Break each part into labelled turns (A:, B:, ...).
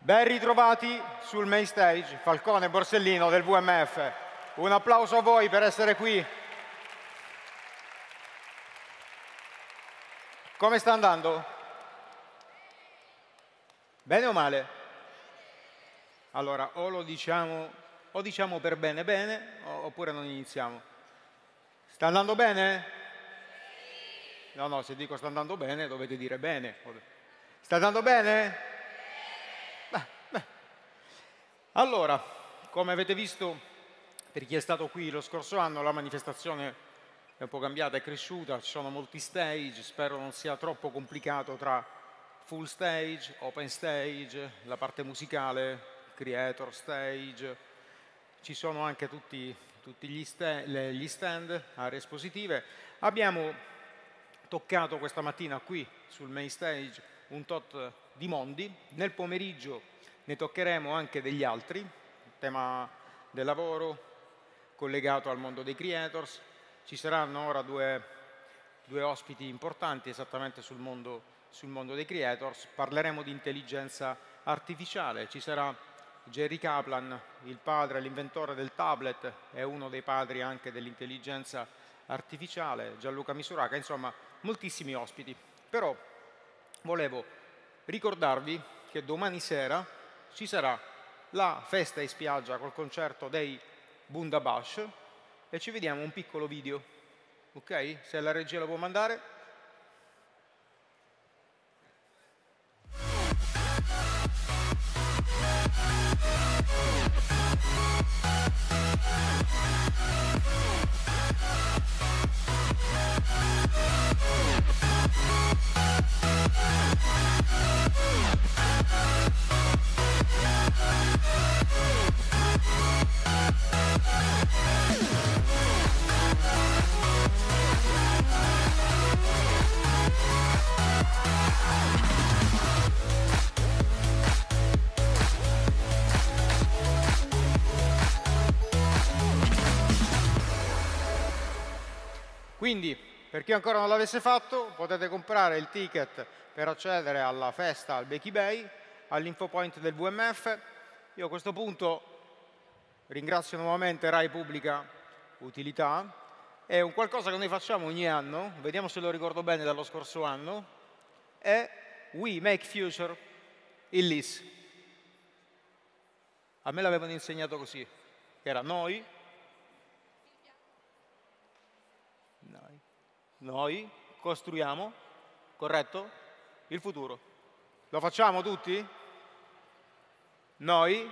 A: Ben ritrovati sul main stage, Falcone e Borsellino del WMF. Un applauso a voi per essere qui. Come sta andando? Bene o male? Allora, o diciamo per bene bene, oppure non iniziamo. Sta andando bene? No, se dico sta andando bene, dovete dire bene. Sta andando bene? Allora, come avete visto, per chi è stato qui lo scorso anno, la manifestazione è un po' cambiata, è cresciuta, ci sono molti stage, spero non sia troppo complicato tra full stage, open stage, la parte musicale, creator stage, ci sono anche tutti gli stand, aree espositive. Abbiamo toccato questa mattina qui sul main stage un tot di mondi, nel pomeriggio ne toccheremo anche degli altri, il tema del lavoro collegato al mondo dei creators. Ci saranno ora due ospiti importanti esattamente sul mondo dei creators. Parleremo di intelligenza artificiale. Ci sarà Jerry Kaplan, il padre, l'inventore del tablet, è uno dei padri anche dell'intelligenza artificiale, Gianluca Misuraka, insomma moltissimi ospiti. Però volevo ricordarvi che domani sera ci sarà la festa in spiaggia col concerto dei Bundabash e ci vediamo un piccolo video, ok? Se la regia lo può mandare. Quindi, per chi ancora non l'avesse fatto, potete comprare il ticket per accedere alla festa al Becky Bay, all'infopoint del WMF. Io a questo punto ringrazio nuovamente Rai Pubblica Utilità. È un qualcosa che noi facciamo ogni anno, vediamo se lo ricordo bene dallo scorso anno, è We Make Future Illis. A me l'avevano insegnato così, che era noi costruiamo, corretto, il futuro. Lo facciamo tutti? Noi?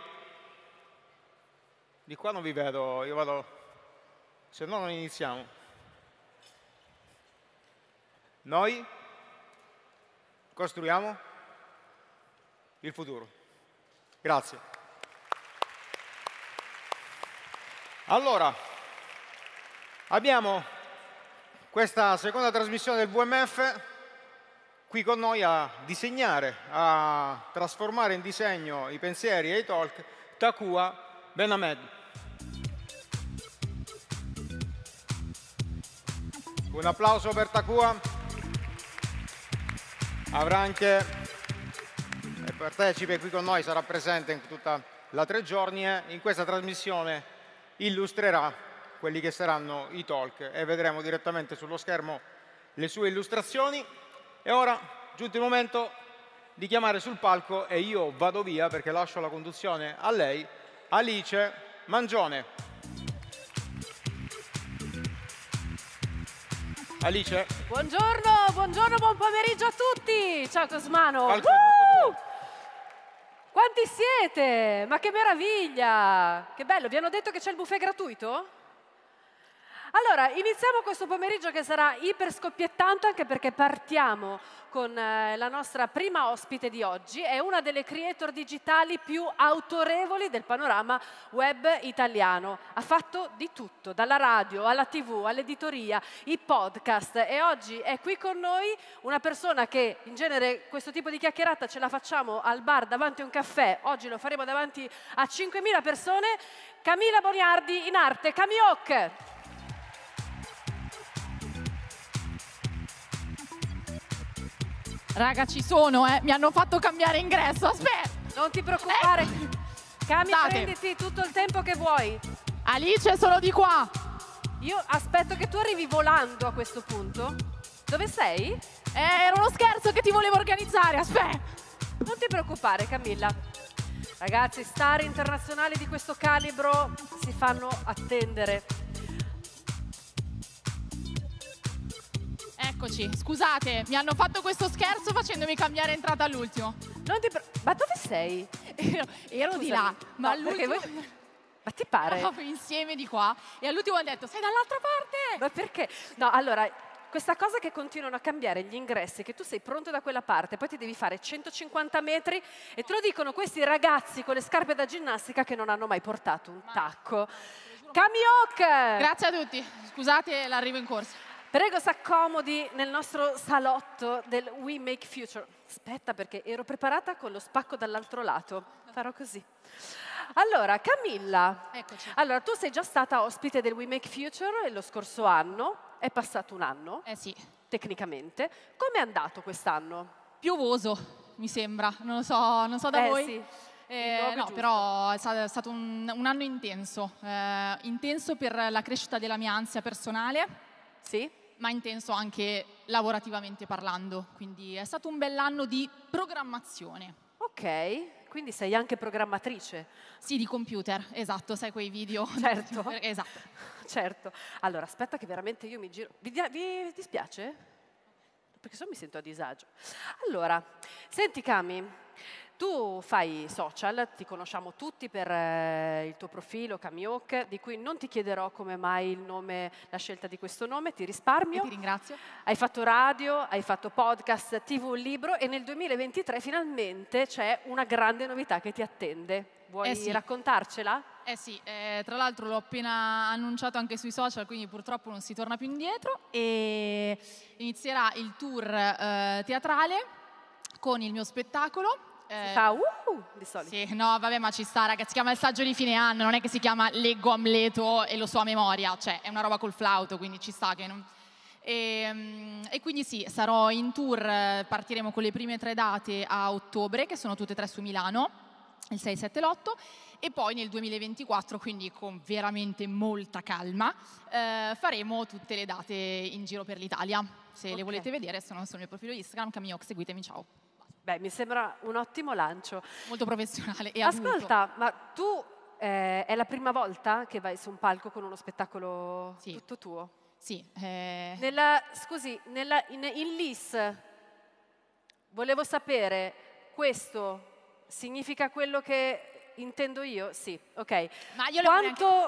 A: Di qua non vi vedo, io vado, se no non iniziamo. Noi costruiamo il futuro. Grazie. Allora, abbiamo questa seconda trasmissione del WMF qui con noi a disegnare, a trasformare in disegno i pensieri e i talk, Takua Ben-Hamed. Un applauso per Takua. Avrà anche partecipe qui con noi, sarà presente in tutta la 3 giorni e in questa trasmissione illustrerà quelli che saranno i talk e vedremo direttamente sullo schermo le sue illustrazioni. E ora, giunto il momento di chiamare sul palco, e io vado via perché lascio la conduzione a lei, Alice Mangione. Alice.
B: Buongiorno, buon pomeriggio a tutti. Ciao Cosmano. Quanti siete? Ma che meraviglia! Che bello, vi hanno detto che c'è il buffet gratuito? Allora, iniziamo questo pomeriggio che sarà iper scoppiettante anche perché partiamo con la nostra prima ospite di oggi. È una delle creator digitali più autorevoli del panorama web italiano. Ha fatto di tutto, dalla radio alla TV, all'editoria, i podcast e oggi è qui con noi una persona che in genere questo tipo di chiacchierata ce la facciamo al bar davanti a un caffè. Oggi lo faremo davanti a 5.000 persone. Camila Boniardi, in arte Camioc.
C: Raga, ci sono, mi hanno fatto cambiare ingresso, aspetta!
B: Non ti preoccupare. Cami,
C: State.
B: prenditi tutto il tempo che vuoi.
C: Alice, sono di qua.
B: Io aspetto che tu arrivi volando a questo punto. Dove sei?
C: Era uno scherzo che ti volevo organizzare, aspetta.
B: Non ti preoccupare, Camilla. Ragazzi, star internazionali di questo calibro si fanno attendere.
C: Eccoci, scusate, mi hanno fatto questo scherzo facendomi cambiare entrata all'ultimo.
B: Ma dove sei?
C: Ero di là, ma
B: No, perché
C: all'ultimo
B: Ma ti pare?
C: eravamo insieme di qua e all'ultimo hanno detto sei dall'altra parte.
B: Ma perché? No, allora, questa cosa che continuano a cambiare gli ingressi, che tu sei pronto da quella parte, poi ti devi fare 150 metri e te lo dicono questi ragazzi con le scarpe da ginnastica che non hanno mai portato un tacco. Kamiok!
C: Grazie a tutti, scusate l'arrivo in corsa.
B: Prego, s'accomodi nel nostro salotto del We Make Future. Aspetta, perché ero preparata con lo spacco dall'altro lato. Farò così. Allora, Camilla,
C: Eccoci.
B: allora, tu sei già stata ospite del We Make Future lo scorso anno, è passato un anno,
C: Eh sì,
B: tecnicamente. Com'è andato quest'anno?
C: piovoso mi sembra, non so da voi.
B: Sì, il luogo
C: No,
B: giusto.
C: però è stato un anno intenso, intenso per la crescita della mia ansia personale,
B: Sì?
C: ma intenso anche lavorativamente parlando, quindi è stato un bell'anno di programmazione.
B: Ok, quindi sei anche programmatrice.
C: Sì, di computer, esatto, sai quei video.
B: Certo.
C: Esatto.
B: Certo. Allora, aspetta che veramente io mi giro. Vi dispiace? Perché se no mi sento a disagio. Allora, senti Cami, tu fai social, ti conosciamo tutti per il tuo profilo Kamiok, di cui non ti chiederò come mai il nome, la scelta di questo nome, ti
C: E
B: risparmio.
C: ti ringrazio.
B: Hai fatto radio, hai fatto podcast, TV, libro e nel 2023 finalmente c'è una grande novità che ti attende. Vuoi
C: Sì.
B: raccontarcela?
C: Eh sì, tra l'altro l'ho appena annunciato anche sui social, quindi purtroppo non si torna più indietro e inizierà il tour teatrale con il mio spettacolo.
B: Si fa di solito.
C: Sì, no, vabbè, ma ci sta, ragazzi, si chiama Il saggio di fine anno, non è che si chiama Leggo Amleto e lo so a memoria, cioè è una roba col flauto, quindi ci sta che non... E quindi sì, sarò in tour, partiremo con le prime 3 date a ottobre, che sono tutte e 3 su Milano, il 6, 7 e l'8, e poi nel 2024, quindi con veramente molta calma, faremo tutte le date in giro per l'Italia. Se le
B: Ok.
C: volete vedere, sono sul mio profilo Instagram, Kamiok, seguitemi, ciao.
B: Beh, mi sembra un ottimo lancio.
C: Molto professionale e adulto.
B: Ascolta, ma tu è la prima volta che vai su un palco con uno spettacolo
C: Sì.
B: tutto tuo?
C: Sì,
B: Scusi, in LIS volevo sapere, questo significa quello che intendo io? Sì, ok.
C: ma io lo vorrei anche...
B: Quanto...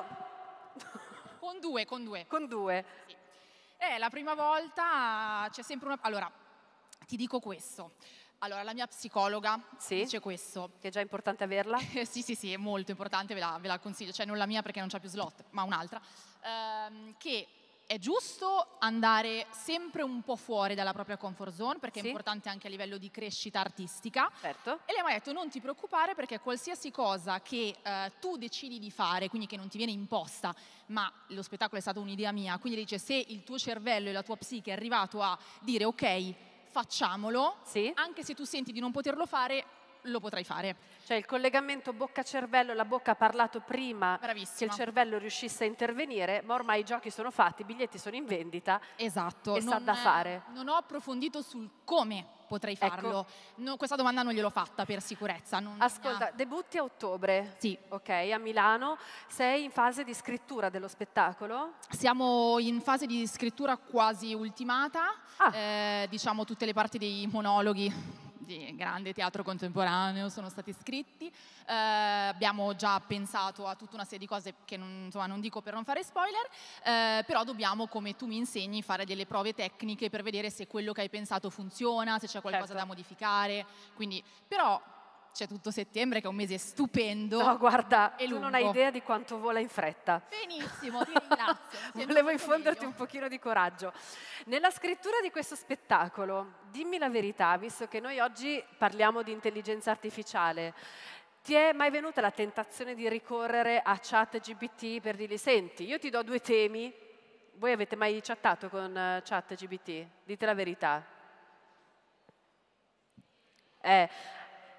C: Con due.
B: Con 2?
C: La prima volta c'è sempre una... Allora, ti dico questo. Allora, la mia psicologa
B: Sì?
C: dice questo.
B: Che è già importante averla?
C: Sì, è molto importante, ve la consiglio. Cioè, non la mia perché non c'ha più slot, ma un'altra. Che è giusto andare sempre un po' fuori dalla propria comfort zone, perché
B: Sì.
C: è importante anche a livello di crescita artistica.
B: Certo.
C: E lei mi ha detto non ti preoccupare perché qualsiasi cosa che tu decidi di fare, quindi che non ti viene imposta, ma lo spettacolo è stata un'idea mia, quindi dice se il tuo cervello e la tua psiche è arrivato a dire ok, facciamolo,
B: Sì.
C: anche se tu senti di non poterlo fare, lo potrai fare.
B: Cioè il collegamento bocca-cervello, la bocca ha parlato prima che
C: Bravissima.
B: il cervello riuscisse a intervenire, ma ormai i giochi sono fatti, i biglietti sono in vendita.
C: Esatto.
B: E sa da fare.
C: Non ho approfondito sul come potrei farlo. No, questa domanda non gliel'ho fatta per sicurezza.
B: Ascolta, debutti a ottobre.
C: Sì.
B: Ok, a Milano. Sei in fase di scrittura dello spettacolo?
C: Siamo in fase di scrittura quasi ultimata, diciamo tutte le parti dei monologhi di grande teatro contemporaneo sono stati scritti, abbiamo già pensato a tutta una serie di cose che non dico per non fare spoiler, però dobbiamo, come tu mi insegni, fare delle prove tecniche per vedere se quello che hai pensato funziona, se c'è qualcosa
B: Certo.
C: da modificare, quindi, però c'è tutto settembre che è un mese stupendo.
B: No, guarda,
C: e
B: tu non
C: lungo.
B: hai idea di quanto vola in fretta.
C: Benissimo, ti ringrazio. Sembra
B: Volevo
C: molto
B: infonderti
C: meglio.
B: un pochino di coraggio. Nella scrittura di questo spettacolo, dimmi la verità, visto che noi oggi parliamo di intelligenza artificiale, ti è mai venuta la tentazione di ricorrere a ChatGPT per dirgli, senti, io ti do 2 temi, voi avete mai chattato con ChatGPT? Dite la verità.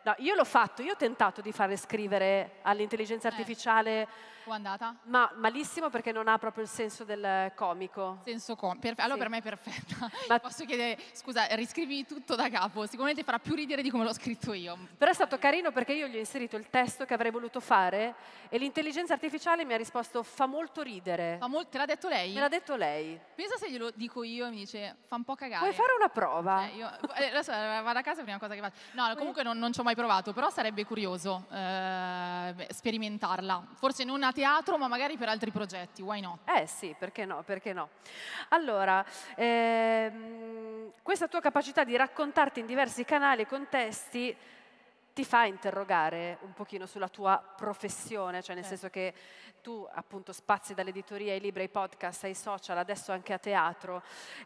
B: No, io l'ho fatto, io ho tentato di fare scrivere all'intelligenza artificiale,
C: Com'è andata?
B: ma malissimo perché non ha proprio il senso del comico.
C: Allora
B: Sì.
C: per me è perfetta.
B: Ma-
C: Posso chiedere, scusa, riscrivi tutto da capo, sicuramente farà più ridere di come l'ho scritto io.
B: Però è stato carino perché io gli ho inserito il testo che avrei voluto fare e l'intelligenza artificiale mi ha risposto fa molto ridere.
C: Te l'ha detto lei?
B: Me l'ha detto lei.
C: Pensa se glielo dico io e mi dice fa un po' cagare.
B: Vuoi fare una prova?
C: Adesso vado a casa, prima cosa che faccio. No, comunque non ci ho mai provato, però sarebbe curioso sperimentarla. Forse non a teatro, ma magari per altri progetti, why not?
B: Sì, perché no, perché no. Allora, questa tua capacità di raccontarti in diversi canali e contesti ti fa interrogare un pochino sulla tua professione, cioè nel senso che tu appunto spazi dall'editoria ai libri, ai podcast, ai social, adesso anche a teatro.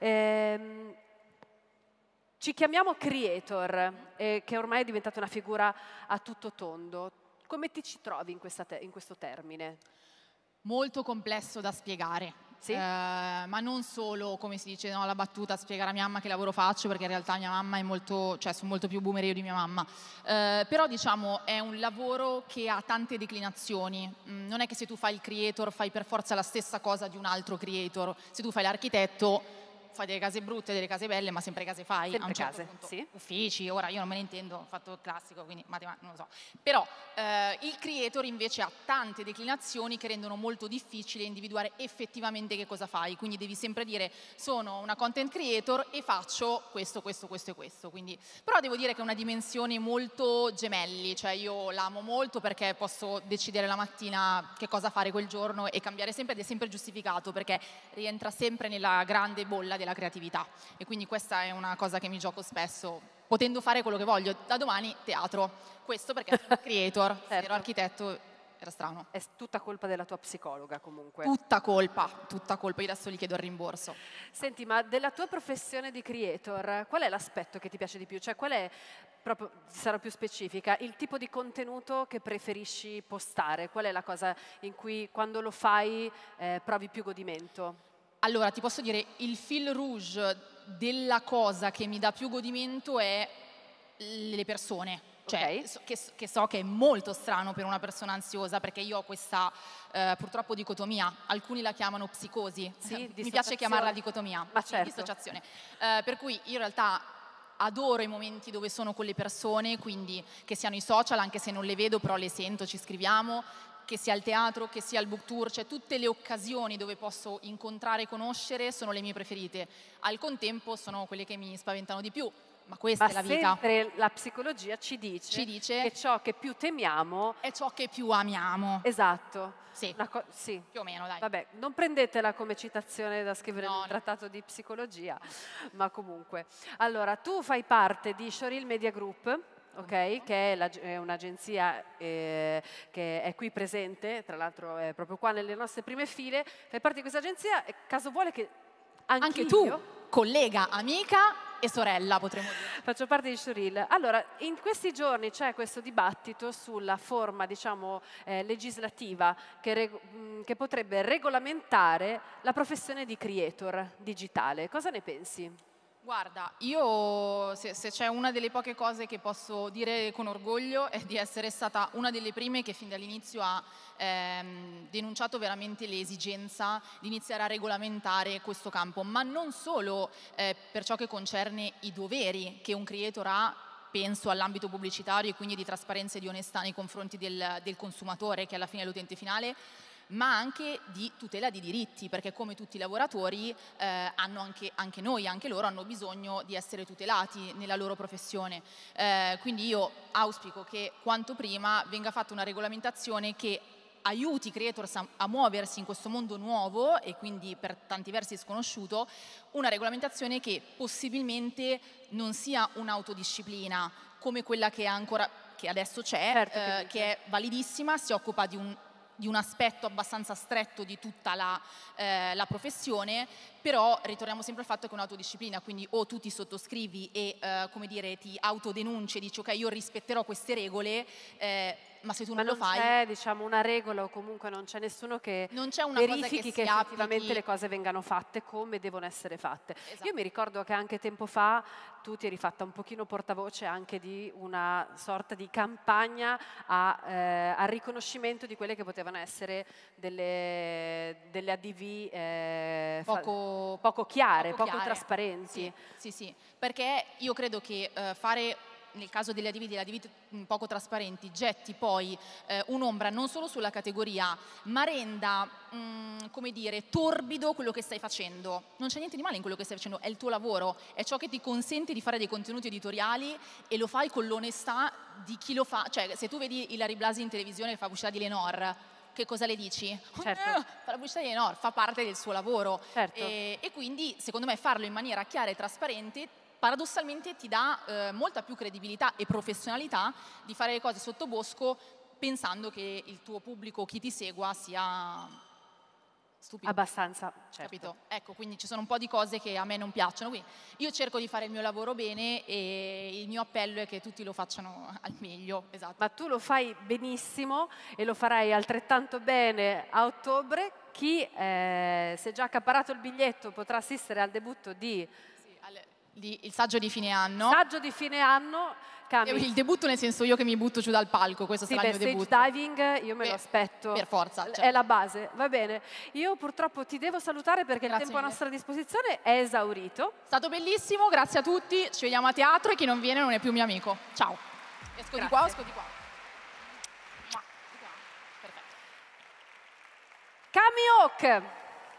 B: Ci chiamiamo creator, che ormai è diventata una figura a tutto tondo. Come ti ci trovi in questo termine?
C: Molto complesso da spiegare.
B: Sì?
C: Ma non solo, come si dice, no, la battuta, spiegare a mia mamma che lavoro faccio, perché in realtà mia mamma è molto, cioè sono molto più boomer io di mia mamma. Però diciamo è un lavoro che ha tante declinazioni. Non è che se tu fai il creator fai per forza la stessa cosa di un altro creator. Se tu fai l'architetto fai delle case brutte, delle case belle, ma sempre case fai.
B: Sempre
C: a un certo
B: case,
C: punto.
B: sì.
C: Uffici, ora io non me ne intendo, ho fatto il classico, quindi matematica non lo so. Però il creator invece ha tante declinazioni che rendono molto difficile individuare effettivamente che cosa fai. Quindi devi sempre dire sono una content creator e faccio questo, questo, questo e questo. Quindi, però devo dire che è una dimensione molto gemelli, cioè io l'amo molto perché posso decidere la mattina che cosa fare quel giorno e cambiare sempre ed è sempre giustificato perché rientra sempre nella grande bolla della creatività e quindi questa è una cosa che mi gioco spesso, potendo fare quello che voglio. Da domani teatro, questo perché sono creator, se ero architetto era strano.
B: È tutta colpa della tua psicologa comunque.
C: Tutta colpa, io adesso gli chiedo il rimborso.
B: Senti, ma della tua professione di creator, qual è l'aspetto che ti piace di più? Cioè qual è, proprio, sarò più specifica, il tipo di contenuto che preferisci postare? Qual è la cosa in cui quando lo fai provi più godimento?
C: Allora, ti posso dire, il fil rouge della cosa che mi dà più godimento è le persone. Cioè, che so che è molto strano per una persona ansiosa, perché io ho questa, purtroppo, dicotomia. Alcuni la chiamano psicosi.
B: Sì,
C: mi piace chiamarla dicotomia.
B: Ma certo.
C: Dissociazione. Per cui io in realtà adoro i momenti dove sono con le persone, quindi che siano i social, anche se non le vedo, però le sento, ci scriviamo, che sia il teatro, che sia il book tour, cioè tutte le occasioni dove posso incontrare e conoscere sono le mie preferite. Al contempo sono quelle che mi spaventano di più, ma questa è la vita.
B: Ma sempre la psicologia ci dice che ciò che più temiamo
C: è ciò che più amiamo.
B: Esatto.
C: Sì,
B: sì.
C: Più o meno, dai.
B: Vabbè, non prendetela come citazione da scrivere in un
C: No.
B: trattato di psicologia, ma comunque. Allora, tu fai parte di Showreel Media Group, ok? Che è un'agenzia che è qui presente, tra l'altro è proprio qua nelle nostre prime file. Fai parte di questa agenzia e caso vuole che
C: anche tu, collega, amica e sorella, potremmo dire.
B: Faccio parte di Showreel. Allora, in questi giorni c'è questo dibattito sulla forma, diciamo, legislativa che potrebbe regolamentare la professione di creator digitale. Cosa ne pensi?
C: Guarda, io se c'è una delle poche cose che posso dire con orgoglio è di essere stata una delle prime che fin dall'inizio ha denunciato veramente l'esigenza di iniziare a regolamentare questo campo, ma non solo per ciò che concerne i doveri che un creator ha, penso all'ambito pubblicitario e quindi di trasparenza e di onestà nei confronti del consumatore, che alla fine è l'utente finale, ma anche di tutela di diritti, perché come tutti i lavoratori hanno anche noi, anche loro hanno bisogno di essere tutelati nella loro professione. Quindi io auspico che quanto prima venga fatta una regolamentazione che aiuti i creators a muoversi in questo mondo nuovo e quindi per tanti versi sconosciuto, una regolamentazione che possibilmente non sia un'autodisciplina come quella che adesso c'è,
B: Certo,
C: che è validissima, si occupa di un aspetto abbastanza stretto di tutta la professione, però ritorniamo sempre al fatto che è un'autodisciplina, quindi o tu ti sottoscrivi e come dire, ti autodenunci e dici ok, io rispetterò queste regole, ma se tu non lo fai...
B: Ma non c'è, diciamo, una regola, o comunque non c'è nessuno che
C: non c'è una
B: verifichi
C: cosa che
B: effettivamente
C: applichi...
B: le cose vengano fatte come devono essere fatte.
C: Esatto.
B: Io mi ricordo che anche tempo fa tu ti eri fatta un pochino portavoce anche di una sorta di campagna al riconoscimento di quelle che potevano essere delle ADV poco chiare, poco trasparenti.
C: Sì, perché io credo che fare, nel caso delle ADV poco trasparenti, getti poi un'ombra non solo sulla categoria, ma renda, come dire, torbido quello che stai facendo. Non c'è niente di male in quello che stai facendo, è il tuo lavoro, è ciò che ti consente di fare dei contenuti editoriali e lo fai con l'onestà di chi lo fa. Cioè, se tu vedi Ilary Blasi in televisione che fa pubblicità di Lenor, che cosa le dici?
B: Certo.
C: Fa la pubblicità di Lenor, fa parte del suo lavoro.
B: Certo.
C: E quindi, secondo me, farlo in maniera chiara e trasparente paradossalmente ti dà molta più credibilità e professionalità di fare le cose sotto bosco pensando che il tuo pubblico, chi ti segua, sia stupido.
B: Abbastanza, certo.
C: Capito? Ecco, quindi ci sono un po' di cose che a me non piacciono. Quindi io cerco di fare il mio lavoro bene e il mio appello è che tutti lo facciano al meglio. Esatto.
B: Ma tu lo fai benissimo e lo farai altrettanto bene a ottobre. Chi si è già accaparato il biglietto potrà assistere al debutto di...
C: il saggio di fine anno.
B: Saggio di fine anno. Cami.
C: Il debutto nel senso io che mi butto giù dal palco, questo sarà il mio debutto.
B: Stage diving io me lo aspetto.
C: Per forza.
B: È la base, va bene. Io purtroppo ti devo salutare perché
C: Grazie
B: il tempo a
C: mille.
B: nostra disposizione è esaurito.
C: È stato bellissimo, grazie a tutti, ci vediamo a teatro e chi non viene non è più mio amico. Ciao. Esco di qua o esco di qua? Di qua. Perfetto.
B: Cami Hawk.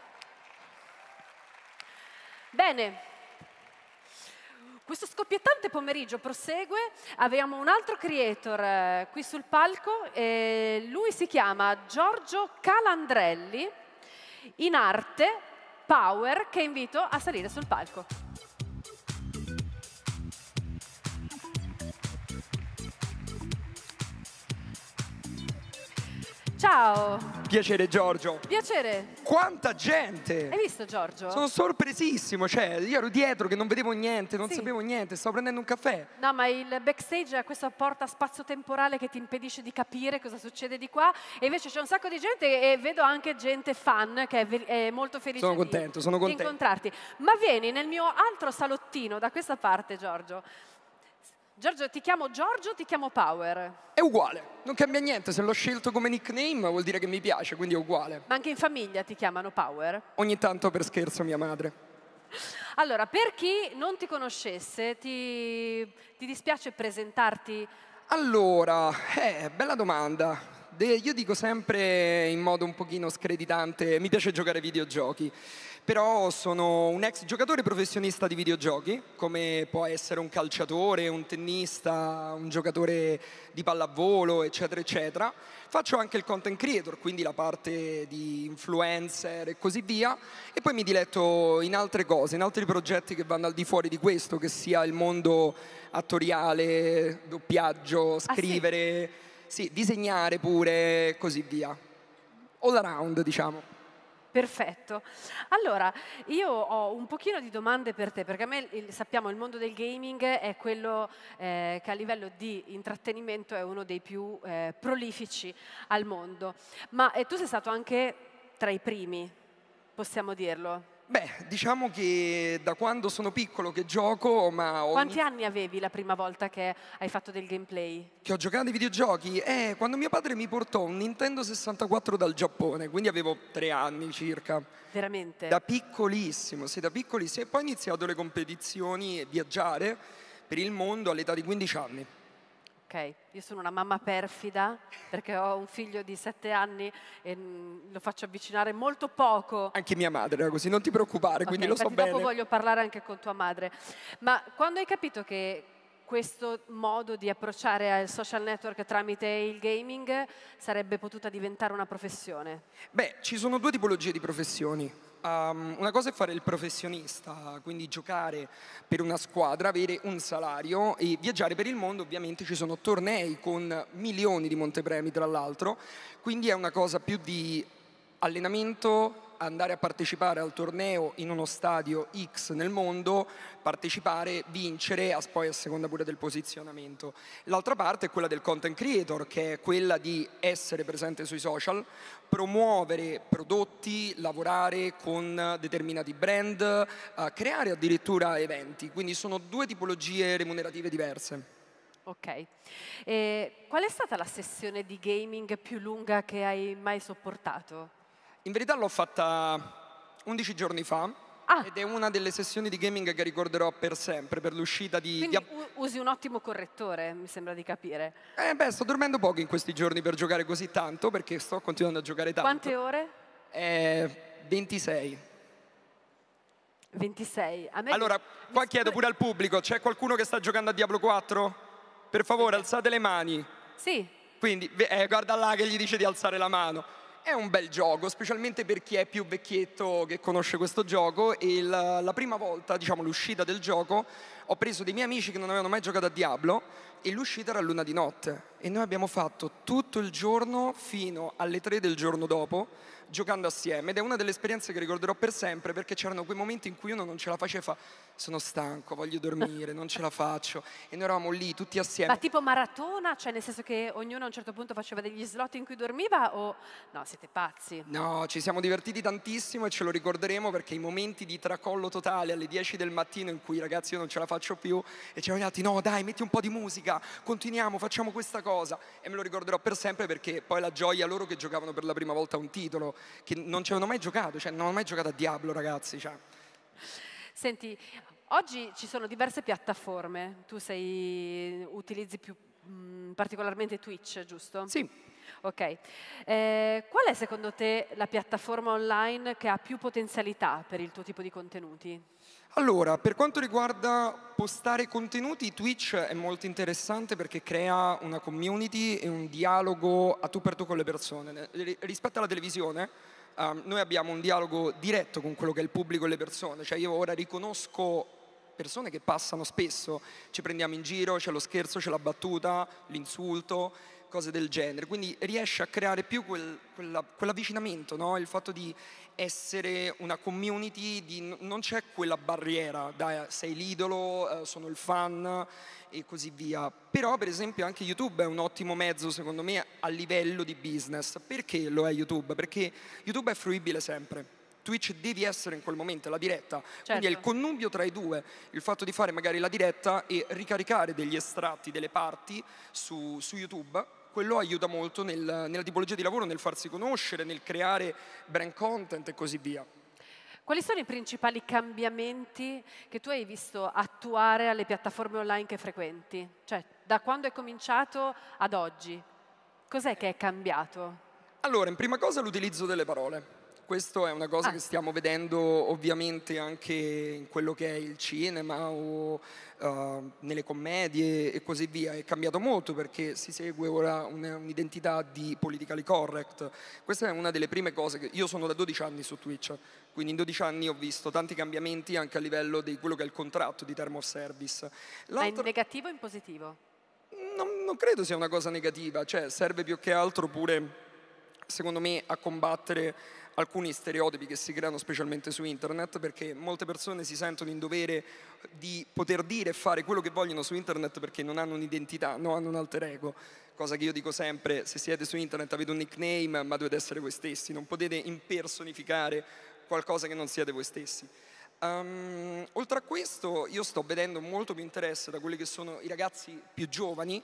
B: Bene. Questo scoppiettante pomeriggio prosegue, abbiamo un altro creator qui sul palco, lui si chiama Giorgio Calandrelli, in arte Power, che invito a salire sul palco. Ciao!
D: Piacere Giorgio.
B: Piacere!
D: Quanta gente!
B: Hai visto Giorgio?
D: Sono sorpresissimo, cioè io ero dietro che non vedevo niente, non
B: Sì.
D: sapevo niente, stavo prendendo un caffè.
B: No, ma il backstage ha questa porta spazio-temporale che ti impedisce di capire cosa succede di qua e invece c'è un sacco di gente e vedo anche gente fan che è molto felice
D: Sono contento, sono
B: di
D: contento.
B: incontrarti. Ma vieni nel mio altro salottino da questa parte, Giorgio. Giorgio, ti chiamo Giorgio o ti chiamo Power?
D: È uguale, non cambia niente, se l'ho scelto come nickname vuol dire che mi piace, quindi è uguale.
B: Ma anche in famiglia ti chiamano Power?
D: Ogni tanto per scherzo mia madre.
B: Allora, per chi non ti conoscesse, ti dispiace presentarti?
D: Allora, bella domanda. Io dico sempre in modo un pochino screditante, mi piace giocare ai videogiochi, però sono un ex giocatore professionista di videogiochi, come può essere un calciatore, un tennista, un giocatore di pallavolo, eccetera, eccetera. Faccio anche il content creator, quindi la parte di influencer e così via, e poi mi diletto in altre cose, in altri progetti che vanno al di fuori di questo, che sia il mondo attoriale, doppiaggio, scrivere... Sì, disegnare pure e così via. All around, diciamo.
B: Perfetto. Allora, io ho un pochino di domande per te, perché a me, sappiamo, il mondo del gaming è quello che a livello di intrattenimento è uno dei più prolifici al mondo. Ma tu sei stato anche tra i primi, possiamo dirlo.
D: Beh, diciamo che da quando sono piccolo che gioco, ma
B: Quanti anni avevi la prima volta che hai fatto del gameplay?
D: che ho giocato ai videogiochi? Quando mio padre mi portò un Nintendo 64 dal Giappone, quindi avevo 3 anni circa.
B: Veramente?
D: Da piccolissimo, sì, da piccolissimo. E poi ho iniziato le competizioni e viaggiare per il mondo all'età di 15 anni.
B: Ok, io sono una mamma perfida perché ho un figlio di 7 anni e lo faccio avvicinare molto poco.
D: Anche mia madre era così, non ti preoccupare, quindi lo so
B: infatti
D: bene.
B: dopo voglio parlare anche con tua madre. Ma quando hai capito che questo modo di approcciare al social network tramite il gaming sarebbe potuta diventare una professione?
D: Beh, ci sono 2 tipologie di professioni. Una cosa è fare il professionista, quindi giocare per una squadra, avere un salario e viaggiare per il mondo. Ovviamente ci sono tornei con milioni di montepremi tra l'altro, quindi è una cosa più di allenamento, andare a partecipare al torneo in uno stadio X nel mondo, partecipare, vincere, poi a seconda pure del posizionamento. L'altra parte è quella del content creator, che è quella di essere presente sui social, promuovere prodotti, lavorare con determinati brand, creare addirittura eventi. Quindi sono due tipologie remunerative diverse.
B: Ok. E qual è stata la sessione di gaming più lunga che hai mai sopportato?
D: In verità l'ho fatta 11 giorni fa ed è una delle sessioni di gaming che ricorderò per sempre, per l'uscita di...
B: Quindi usi un ottimo correttore, mi sembra di capire.
D: Sto dormendo poco in questi giorni per giocare così tanto, perché sto continuando a giocare tanto.
B: Quante ore?
D: 26.
B: 26.
D: Allora, qua chiedo pure al pubblico, c'è qualcuno che sta giocando a Diablo 4? Per favore, alzate le mani.
B: Sì.
D: Quindi, guarda là che gli dice di alzare la mano. È un bel gioco, specialmente per chi è più vecchietto che conosce questo gioco. E la prima volta, diciamo l'uscita del gioco, ho preso dei miei amici che non avevano mai giocato a Diablo e l'uscita era a luna di notte. E noi abbiamo fatto tutto il giorno fino alle 3 del giorno dopo, giocando assieme. Ed è una delle esperienze che ricorderò per sempre, perché c'erano quei momenti in cui uno non ce la faceva, sono stanco, voglio dormire, non ce la faccio. E noi eravamo lì tutti assieme.
B: Ma tipo maratona? Cioè nel senso che ognuno a un certo punto faceva degli slot in cui dormiva o... No, siete pazzi.
D: No, ci siamo divertiti tantissimo e ce lo ricorderemo, perché i momenti di tracollo totale alle 10 del mattino in cui ragazzi io non ce la faccio più e ci avevano detto no dai metti un po' di musica, continuiamo, facciamo questa cosa, e me lo ricorderò per sempre, perché poi la gioia loro che giocavano per la prima volta un titolo che non ci avevano mai giocato, cioè non hanno mai giocato a Diablo ragazzi. Cioè.
B: Senti, oggi ci sono diverse piattaforme, tu utilizzi più particolarmente Twitch, giusto?
D: Sì.
B: Ok. Qual è secondo te la piattaforma online che ha più potenzialità per il tuo tipo di contenuti?
D: Allora, per quanto riguarda postare contenuti, Twitch è molto interessante perché crea una community e un dialogo a tu per tu con le persone. Rispetto alla televisione, noi abbiamo un dialogo diretto con quello che è il pubblico e le persone. Cioè io ora riconosco persone che passano spesso, ci prendiamo in giro, c'è lo scherzo, c'è la battuta, l'insulto, cose del genere. Quindi riesce a creare più quell'avvicinamento, no? Il fatto di essere una community, non c'è quella barriera, dai, sei l'idolo, sono il fan e così via. Però per esempio anche YouTube è un ottimo mezzo secondo me a livello di business. Perché lo è YouTube? Perché YouTube è fruibile sempre. Twitch devi essere in quel momento, la diretta.
B: Certo.
D: Quindi è il connubio tra i due, il fatto di fare magari la diretta e ricaricare degli estratti, delle parti su YouTube. Quello aiuta molto nella tipologia di lavoro, nel farsi conoscere, nel creare brand content e così via.
B: Quali sono i principali cambiamenti che tu hai visto attuare alle piattaforme online che frequenti? Cioè, da quando è cominciato ad oggi, cos'è che è cambiato?
D: Allora, in prima cosa l'utilizzo delle parole. Questo è una cosa che stiamo vedendo ovviamente anche in quello che è il cinema o nelle commedie e così via. È cambiato molto perché si segue ora un'identità di politically correct. Questa è una delle prime cose che... Io sono da 12 anni su Twitch, quindi in 12 anni ho visto tanti cambiamenti anche a livello di quello che è il contratto di term of service.
B: Ma in negativo o in positivo?
D: Non credo sia una cosa negativa, cioè serve più che altro pure, secondo me, a combattere alcuni stereotipi che si creano specialmente su internet, perché molte persone si sentono in dovere di poter dire e fare quello che vogliono su internet perché non hanno un'identità, non hanno un alter ego, cosa che io dico sempre: se siete su internet avete un nickname ma dovete essere voi stessi, non potete impersonificare qualcosa che non siete voi stessi. Oltre a questo io sto vedendo molto più interesse da quelli che sono i ragazzi più giovani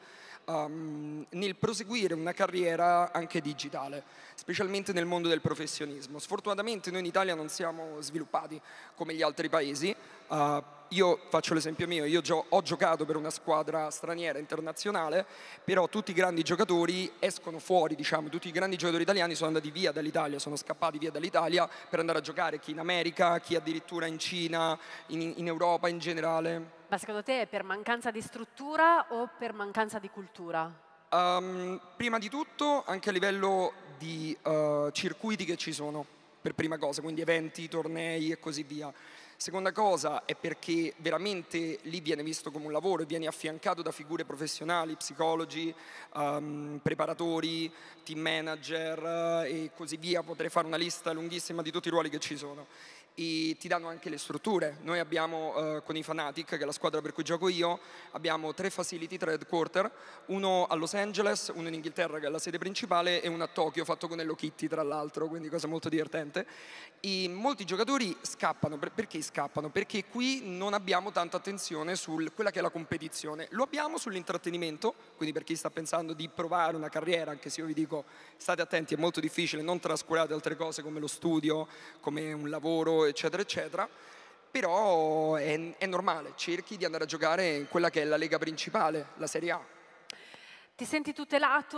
D: nel proseguire una carriera anche digitale, specialmente nel mondo del professionismo. Sfortunatamente noi in Italia non siamo sviluppati come gli altri paesi. Io faccio l'esempio mio, io ho giocato per una squadra straniera internazionale, però tutti i grandi giocatori escono fuori, diciamo, tutti i grandi giocatori italiani sono andati via dall'Italia, sono scappati via dall'Italia per andare a giocare, chi in America, chi addirittura in Cina, in Europa in generale.
B: Ma secondo te è per mancanza di struttura o per mancanza di cultura?
D: Prima di tutto anche a livello di circuiti che ci sono, per prima cosa, quindi eventi, tornei e così via. Seconda cosa è perché veramente lì viene visto come un lavoro e vieni affiancato da figure professionali, psicologi, preparatori, team manager e così via. Potrei fare una lista lunghissima di tutti i ruoli che ci sono. E ti danno anche le strutture. Noi abbiamo con i Fnatic, che è la squadra per cui gioco io, abbiamo 3 facility, 3 headquarter, uno a Los Angeles, uno in Inghilterra che è la sede principale e uno a Tokyo fatto con Hello Kitty tra l'altro, quindi cosa molto divertente. E molti giocatori scappano. Perché scappano? Perché qui non abbiamo tanta attenzione su quella che è la competizione, lo abbiamo sull'intrattenimento, quindi per chi sta pensando di provare una carriera, anche se io vi dico state attenti, è molto difficile, non trascurate altre cose come lo studio, come un lavoro, eccetera, eccetera, però è normale, cerchi di andare a giocare in quella che è la lega principale, la Serie A.
B: Ti senti tutelato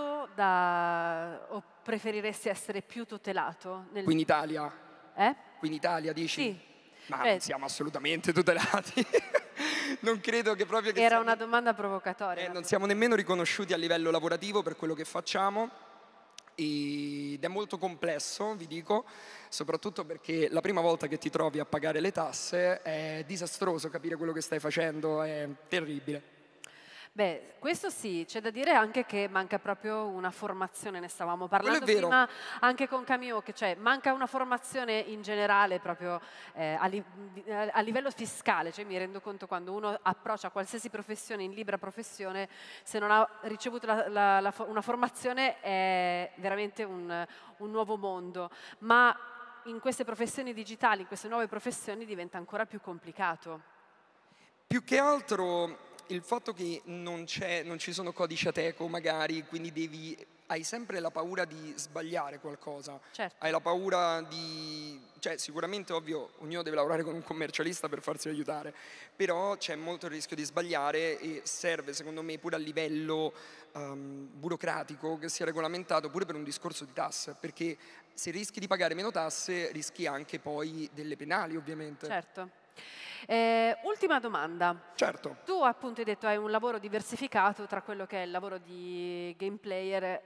B: o preferiresti essere più tutelato?
D: Qui in Italia?
B: Eh?
D: Qui in Italia, dici?
B: Sì.
D: Ma non siamo assolutamente tutelati. Non credo che proprio che
B: Era una domanda provocatoria.
D: non siamo nemmeno riconosciuti a livello lavorativo per quello che facciamo. Ed è molto complesso, vi dico, soprattutto perché la prima volta che ti trovi a pagare le tasse è disastroso capire quello che stai facendo, è terribile.
B: Beh, questo sì, c'è da dire anche che manca proprio una formazione, ne stavamo parlando prima anche con Camillo, che cioè manca una formazione in generale proprio a livello fiscale, cioè mi rendo conto quando uno approccia qualsiasi professione in libera professione, se non ha ricevuto una formazione è veramente un nuovo mondo, ma in queste professioni digitali, in queste nuove professioni diventa ancora più complicato.
D: Più che altro il fatto che non ci sono codici ateco magari, quindi hai sempre la paura di sbagliare qualcosa.
B: Certo.
D: Hai la paura di... Cioè, sicuramente, ovvio, ognuno deve lavorare con un commercialista per farsi aiutare, però c'è molto il rischio di sbagliare e serve, secondo me, pure a livello burocratico che sia regolamentato pure per un discorso di tasse, perché se rischi di pagare meno tasse rischi anche poi delle penali, ovviamente.
B: Certo. Ultima domanda.
D: Certo.
B: Tu appunto hai detto hai un lavoro diversificato tra quello che è il lavoro di game player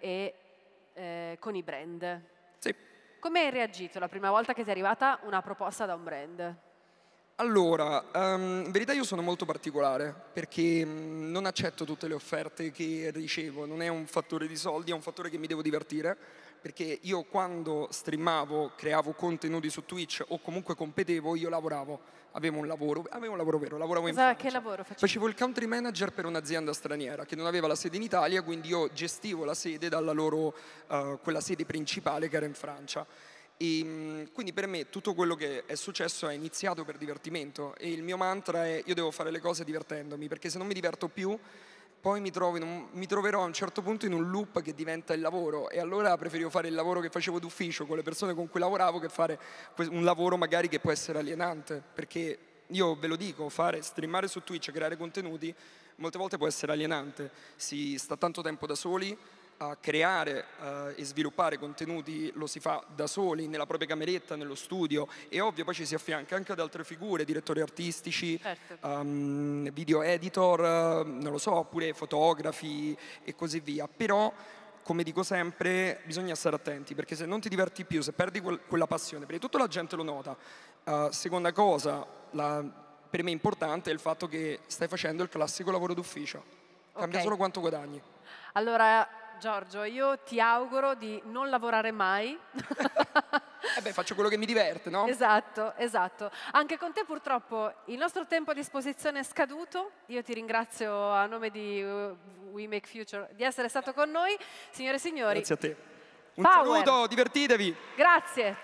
B: e con i brand.
D: Sì.
B: Come hai reagito la prima volta che ti è arrivata una proposta da un brand?
D: Allora, in verità io sono molto particolare perché non accetto tutte le offerte che ricevo, non è un fattore di soldi, è un fattore che mi devo divertire, perché io quando streamavo, creavo contenuti su Twitch o comunque competevo, io lavoravo, avevo un lavoro vero, lavoravo in Francia.
B: Che lavoro facevi?
D: Facevo il country manager per un'azienda straniera che non aveva la sede in Italia, quindi io gestivo la sede dalla loro, quella sede principale che era in Francia. E quindi per me tutto quello che è successo è iniziato per divertimento e il mio mantra è io devo fare le cose divertendomi, perché se non mi diverto più poi mi troverò a un certo punto in un loop che diventa il lavoro e allora preferivo fare il lavoro che facevo d'ufficio con le persone con cui lavoravo che fare un lavoro magari che può essere alienante, perché io ve lo dico, streamare su Twitch, creare contenuti molte volte può essere alienante, si sta tanto tempo da soli, a creare e sviluppare contenuti lo si fa da soli, nella propria cameretta, nello studio e ovvio poi ci si affianca anche ad altre figure, direttori artistici,
B: Certo.
D: video editor, non lo so, oppure fotografi e così via, però come dico sempre bisogna stare attenti perché se non ti diverti più, se perdi quella passione, prima di tutto la gente lo nota, seconda cosa, per me importante è il fatto che stai facendo il classico lavoro d'ufficio, cambia solo quanto guadagni.
B: Allora Giorgio, io ti auguro di non lavorare mai.
D: Faccio quello che mi diverte, no?
B: Esatto, esatto. Anche con te purtroppo il nostro tempo a disposizione è scaduto. Io ti ringrazio a nome di We Make Future di essere stato con noi. Signore e signori.
D: Grazie a te. Un
B: Power.
D: saluto, divertitevi.
B: Grazie.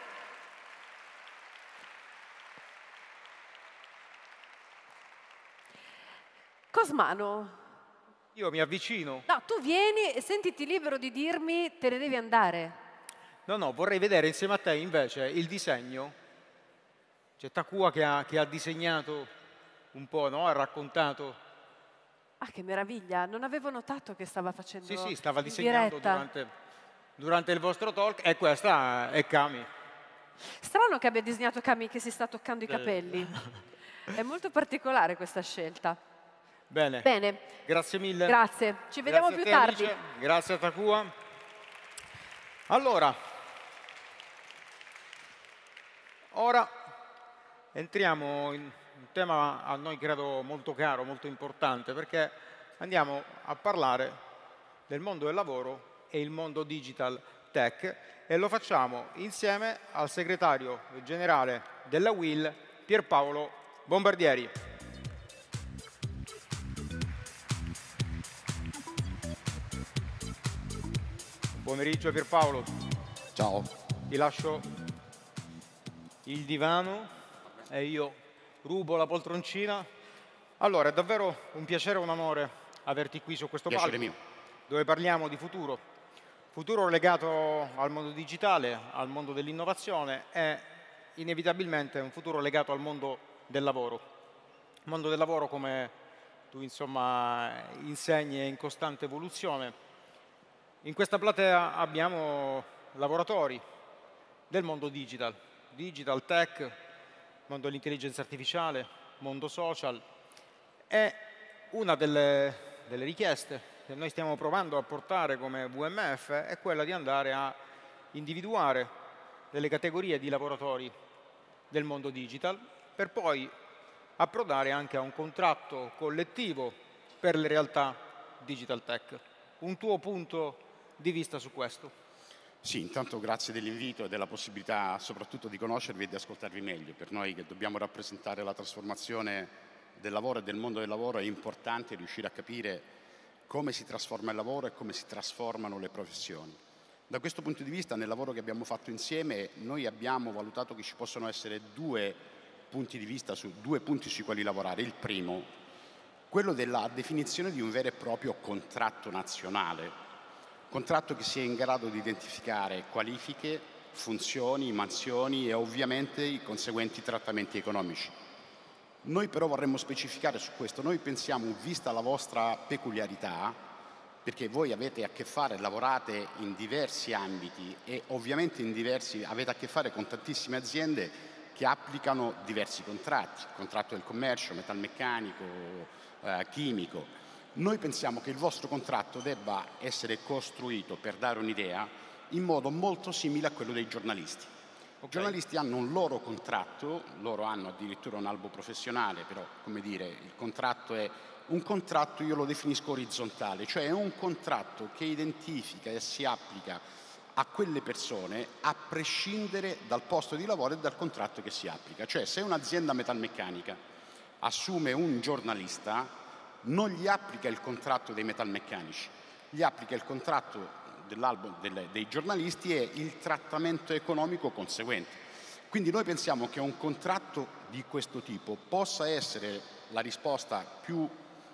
B: Cosmano.
A: Io mi avvicino.
B: No, tu vieni e sentiti libero di dirmi te ne devi andare.
A: No, vorrei vedere insieme a te invece il disegno. C'è Takua che ha disegnato un po', no? Ha raccontato.
B: Ah, che meraviglia, non avevo notato che stava facendo
A: Sì, stava
B: in
A: disegnando
B: diretta.
A: durante il vostro talk e questa è Cami.
B: Strano che abbia disegnato Cami che si sta toccando i capelli. È molto particolare questa scelta.
A: Bene. Grazie mille.
B: Grazie. Ci vediamo più tardi.
A: Alice. Grazie a Takua. Allora, ora entriamo in un tema a noi credo molto caro, molto importante, perché andiamo a parlare del mondo del lavoro e il mondo digital tech e lo facciamo insieme al segretario generale della UIL, Pierpaolo Bombardieri. Buon pomeriggio Pierpaolo.
E: Ciao.
A: Ti lascio il divano e io rubo la poltroncina. Allora, è davvero un piacere e un onore averti qui su questo palco, dove parliamo di futuro. Futuro legato al mondo digitale, al mondo dell'innovazione e inevitabilmente un futuro legato al mondo del lavoro. Il mondo del lavoro, come tu insomma insegni, è in costante evoluzione. In questa platea abbiamo lavoratori del mondo digital, digital tech, mondo dell'intelligenza artificiale, mondo social. E una delle richieste che noi stiamo provando a portare come WMF è quella di andare a individuare delle categorie di lavoratori del mondo digital per poi approdare anche a un contratto collettivo per le realtà digital tech. Un tuo punto di vista su questo?
E: Sì, intanto grazie dell'invito e della possibilità soprattutto di conoscervi e di ascoltarvi meglio. Per noi che dobbiamo rappresentare la trasformazione del lavoro e del mondo del lavoro è importante riuscire a capire come si trasforma il lavoro e come si trasformano le professioni. Da questo punto di vista, nel lavoro che abbiamo fatto insieme, noi abbiamo valutato che ci possono essere due punti di vista, due punti sui quali lavorare. Il primo, quello della definizione di un vero e proprio contratto nazionale, contratto che sia in grado di identificare qualifiche, funzioni, mansioni e ovviamente i conseguenti trattamenti economici. Noi però vorremmo specificare su questo, noi pensiamo, vista la vostra peculiarità, perché voi avete a che fare, lavorate in diversi ambiti e ovviamente avete a che fare con tantissime aziende che applicano diversi contratti, il contratto del commercio, metalmeccanico, chimico. Noi pensiamo che il vostro contratto debba essere costruito, per dare un'idea, in modo molto simile a quello dei giornalisti. I giornalisti hanno un loro contratto, loro hanno addirittura un albo professionale, però come dire, il contratto è un contratto, io lo definisco orizzontale, cioè è un contratto che identifica e si applica a quelle persone a prescindere dal posto di lavoro e dal contratto che si applica. Cioè se un'azienda metalmeccanica assume un giornalista, non gli applica il contratto dei metalmeccanici, gli applica il contratto dell'albo dei giornalisti e il trattamento economico conseguente. Quindi noi pensiamo che un contratto di questo tipo possa essere la risposta più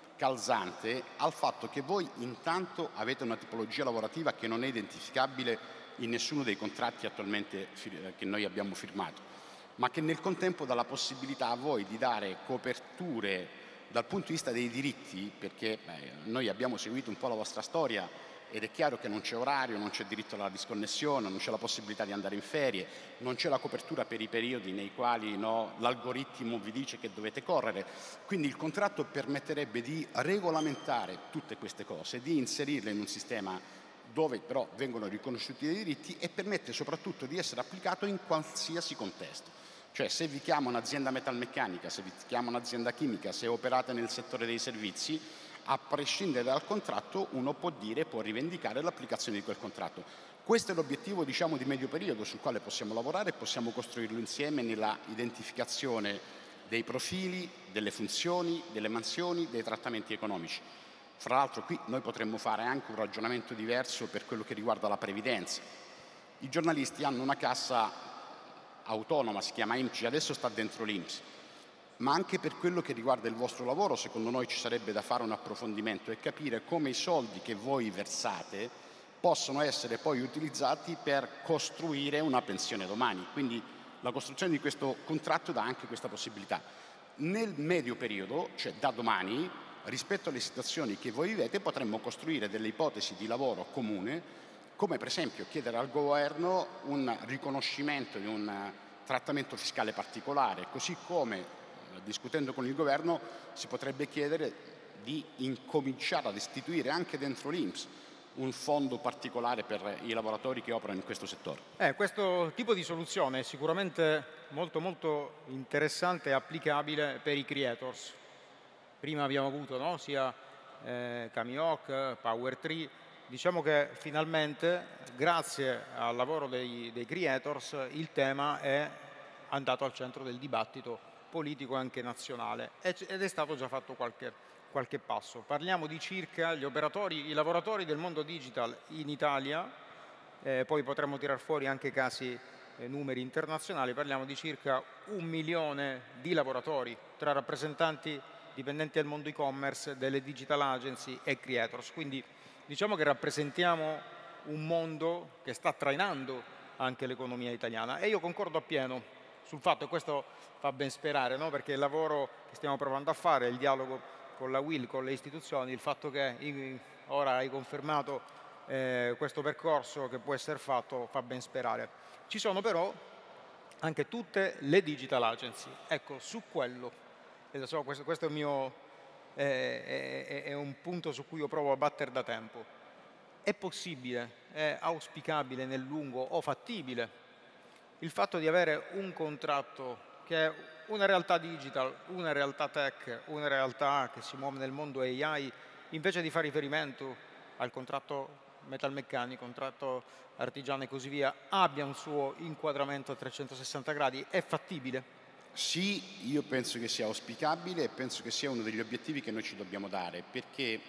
E: calzante al fatto che voi intanto avete una tipologia lavorativa che non è identificabile in nessuno dei contratti attualmente che noi abbiamo firmato, ma che nel contempo dà la possibilità a voi di dare coperture dal punto di vista dei diritti, perché noi abbiamo seguito un po' la vostra storia ed è chiaro che non c'è orario, non c'è diritto alla disconnessione, non c'è la possibilità di andare in ferie, non c'è la copertura per i periodi nei quali l'algoritmo vi dice che dovete correre. Quindi il contratto permetterebbe di regolamentare tutte queste cose, di inserirle in un sistema dove però vengono riconosciuti dei diritti e permette soprattutto di essere applicato in qualsiasi contesto. Cioè se vi chiama un'azienda metalmeccanica, se vi chiama un'azienda chimica, se operate nel settore dei servizi, a prescindere dal contratto uno può rivendicare l'applicazione di quel contratto. Questo è l'obiettivo, diciamo, di medio periodo sul quale possiamo lavorare e possiamo costruirlo insieme nella identificazione dei profili, delle funzioni, delle mansioni, dei trattamenti economici. Fra l'altro qui noi potremmo fare anche un ragionamento diverso per quello che riguarda la previdenza. I giornalisti hanno una cassa autonoma, si chiama INPGI, adesso sta dentro l'INPS. Ma anche per quello che riguarda il vostro lavoro, secondo noi ci sarebbe da fare un approfondimento e capire come i soldi che voi versate possono essere poi utilizzati per costruire una pensione domani. Quindi la costruzione di questo contratto dà anche questa possibilità. Nel medio periodo, cioè da domani, rispetto alle situazioni che voi vivete, potremmo costruire delle ipotesi di lavoro comune, come per esempio chiedere al governo un riconoscimento di un trattamento fiscale particolare, così come discutendo con il governo si potrebbe chiedere di incominciare ad istituire anche dentro l'INPS un fondo particolare per i lavoratori che operano in questo settore.
A: Questo tipo di soluzione è sicuramente molto molto interessante e applicabile per i creators. Prima abbiamo avuto, no? Sia Camihawk, Power3. Diciamo che finalmente, grazie al lavoro dei creators, il tema è andato al centro del dibattito politico anche nazionale ed è stato già fatto qualche passo. Parliamo di circa i lavoratori del mondo digital in Italia, poi potremmo tirar fuori anche casi, numeri internazionali, parliamo di circa 1 milione di lavoratori tra rappresentanti dipendenti del mondo e-commerce, delle digital agency e creators. Quindi diciamo che rappresentiamo un mondo che sta trainando anche l'economia italiana e io concordo appieno sul fatto, e questo fa ben sperare, no? Perché il lavoro che stiamo provando a fare, il dialogo con la UIL, con le istituzioni, il fatto che ora hai confermato questo percorso che può essere fatto fa ben sperare. Ci sono però anche tutte le digital agency. Ecco, su quello, questo è un punto su cui io provo a battere da tempo. È possibile, è auspicabile nel lungo o fattibile il fatto di avere un contratto che è una realtà digital, una realtà tech, una realtà che si muove nel mondo AI, invece di fare riferimento al contratto metalmeccanico, contratto artigiano e così via, abbia un suo inquadramento a 360 gradi? È fattibile?
E: Sì, io penso che sia auspicabile e penso che sia uno degli obiettivi che noi ci dobbiamo dare, perché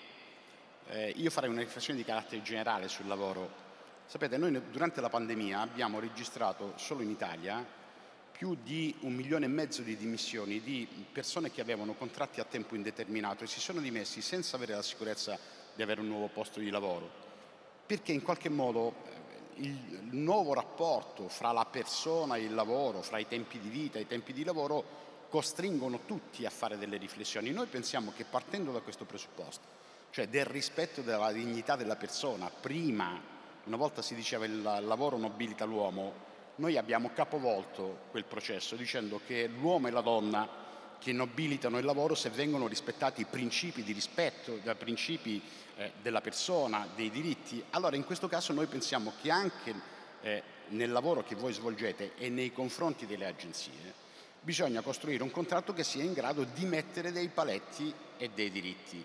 E: io farei una riflessione di carattere generale sul lavoro. Sapete, noi durante la pandemia abbiamo registrato solo in Italia più di 1,5 milioni di dimissioni di persone che avevano contratti a tempo indeterminato e si sono dimessi senza avere la sicurezza di avere un nuovo posto di lavoro, perché in qualche modo il nuovo rapporto fra la persona e il lavoro, fra i tempi di vita e i tempi di lavoro, costringono tutti a fare delle riflessioni. Noi pensiamo che partendo da questo presupposto, cioè del rispetto della dignità della persona, prima, una volta si diceva il lavoro nobilita l'uomo, noi abbiamo capovolto quel processo dicendo che l'uomo e la donna che nobilitano il lavoro se vengono rispettati i principi di rispetto, i principi della persona, dei diritti. Allora in questo caso noi pensiamo che anche nel lavoro che voi svolgete e nei confronti delle agenzie bisogna costruire un contratto che sia in grado di mettere dei paletti e dei diritti.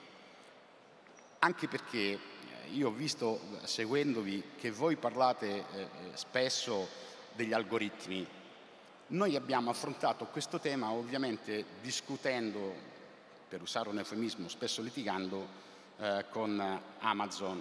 E: Anche perché io ho visto, seguendovi, che voi parlate spesso degli algoritmi. Noi abbiamo affrontato questo tema ovviamente discutendo, per usare un eufemismo, spesso litigando con Amazon.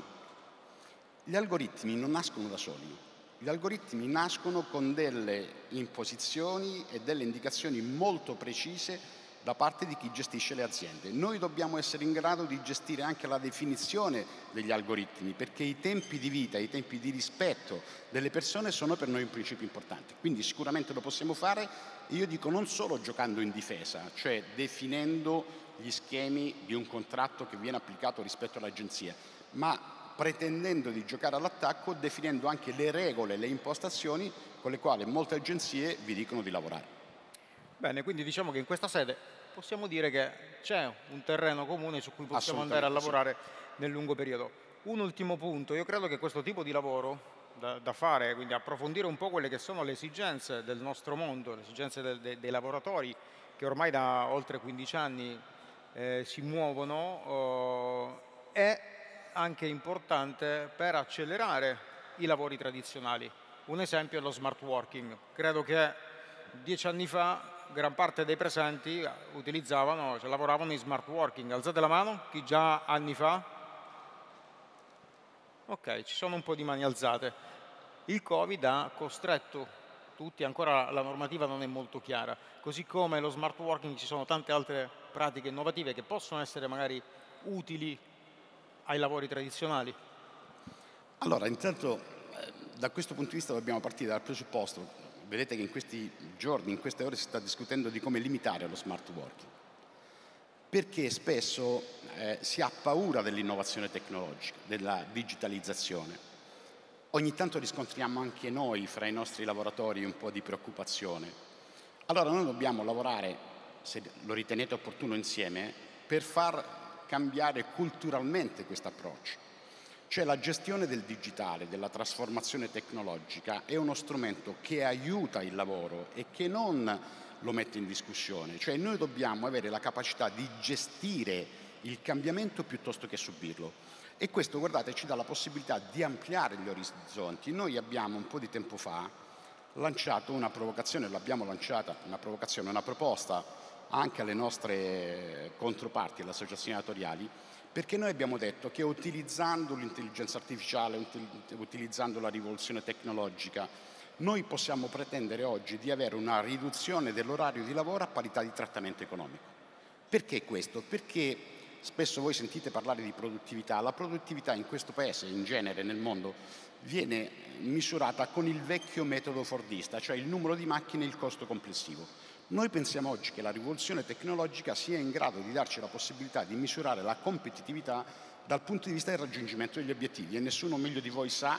E: Gli algoritmi non nascono da soli, gli algoritmi nascono con delle imposizioni e delle indicazioni molto precise da parte di chi gestisce le aziende. Noi dobbiamo essere in grado di gestire anche la definizione degli algoritmi, perché i tempi di vita, i tempi di rispetto delle persone sono per noi un principio importante. Quindi sicuramente lo possiamo fare, io dico non solo giocando in difesa, cioè definendo gli schemi di un contratto che viene applicato rispetto all'agenzia, ma pretendendo di giocare all'attacco, definendo anche le regole, le impostazioni con le quali molte agenzie vi dicono di lavorare.
A: Bene, quindi diciamo che in questa sede possiamo dire che c'è un terreno comune su cui possiamo andare a lavorare nel lungo periodo. Un ultimo punto, io credo che questo tipo di lavoro da fare, quindi approfondire un po' quelle che sono le esigenze del nostro mondo, le esigenze dei lavoratori che ormai da oltre 15 anni si muovono, è anche importante per accelerare i lavori tradizionali. Un esempio è lo smart working. Credo che 10 anni fa gran parte dei presenti utilizzavano, cioè lavoravano in smart working. Alzate la mano, chi già anni fa? Ok, ci sono un po' di mani alzate. Il Covid ha costretto tutti, ancora la normativa non è molto chiara, così come lo smart working ci sono tante altre pratiche innovative che possono essere magari utili ai lavori tradizionali.
E: Allora, intanto da questo punto di vista dobbiamo partire dal presupposto. Vedete che in questi giorni, in queste ore si sta discutendo di come limitare lo smart working, perché spesso si ha paura dell'innovazione tecnologica, della digitalizzazione. Ogni tanto riscontriamo anche noi fra i nostri lavoratori un po' di preoccupazione. Allora noi dobbiamo lavorare, se lo ritenete opportuno insieme, per far cambiare culturalmente questo approccio. Cioè la gestione del digitale, della trasformazione tecnologica è uno strumento che aiuta il lavoro e che non lo mette in discussione. Cioè noi dobbiamo avere la capacità di gestire il cambiamento piuttosto che subirlo. E questo, guardate, ci dà la possibilità di ampliare gli orizzonti. Noi abbiamo un po' di tempo fa lanciato una provocazione, l'abbiamo lanciata, una proposta anche alle nostre controparti, alle associazioni datoriali, perché noi abbiamo detto che utilizzando l'intelligenza artificiale, utilizzando la rivoluzione tecnologica, noi possiamo pretendere oggi di avere una riduzione dell'orario di lavoro a parità di trattamento economico. Perché questo? Perché spesso voi sentite parlare di produttività. La produttività in questo paese, in genere nel mondo, viene misurata con il vecchio metodo fordista, cioè il numero di macchine e il costo complessivo. Noi pensiamo oggi che la rivoluzione tecnologica sia in grado di darci la possibilità di misurare la competitività dal punto di vista del raggiungimento degli obiettivi, e nessuno meglio di voi sa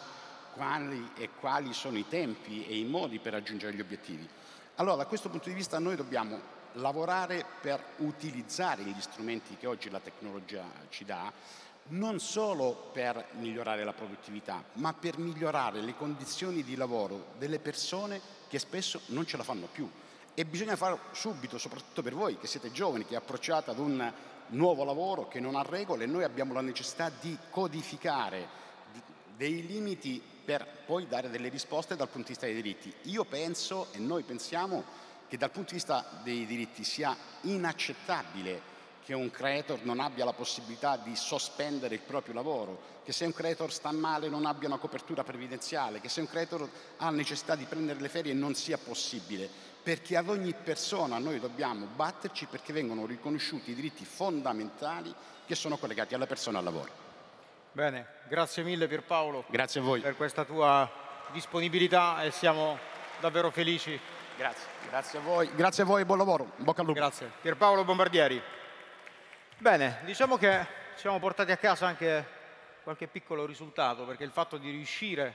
E: quali sono i tempi e i modi per raggiungere gli obiettivi. Allora, da questo punto di vista noi dobbiamo lavorare per utilizzare gli strumenti che oggi la tecnologia ci dà, non solo per migliorare la produttività, ma per migliorare le condizioni di lavoro delle persone che spesso non ce la fanno più. E bisogna farlo subito, soprattutto per voi che siete giovani, che approcciate ad un nuovo lavoro che non ha regole. Noi abbiamo la necessità di codificare dei limiti per poi dare delle risposte dal punto di vista dei diritti. Io penso, e noi pensiamo, che dal punto di vista dei diritti sia inaccettabile che un creator non abbia la possibilità di sospendere il proprio lavoro, che se un creator sta male non abbia una copertura previdenziale, che se un creator ha necessità di prendere le ferie non sia possibile, perché ad ogni persona noi dobbiamo batterci perché vengono riconosciuti i diritti fondamentali che sono collegati alla persona e al lavoro.
A: Bene, grazie mille Pierpaolo.
E: Grazie a voi.
A: Per questa tua disponibilità e siamo davvero felici.
E: Grazie a voi e buon lavoro. In bocca al lupo.
A: Grazie. Pierpaolo Bombardieri. Bene, diciamo che ci siamo portati a casa anche qualche piccolo risultato, perché il fatto di riuscire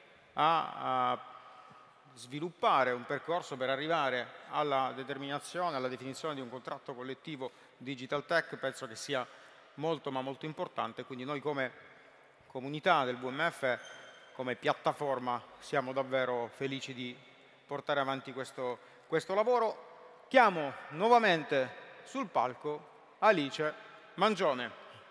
A: a sviluppare un percorso per arrivare alla determinazione, alla definizione di un contratto collettivo Digital Tech penso che sia molto ma molto importante. Quindi noi come comunità del WMF, come piattaforma, siamo davvero felici di portare avanti questo lavoro. Chiamo nuovamente sul palco Alice Mangione.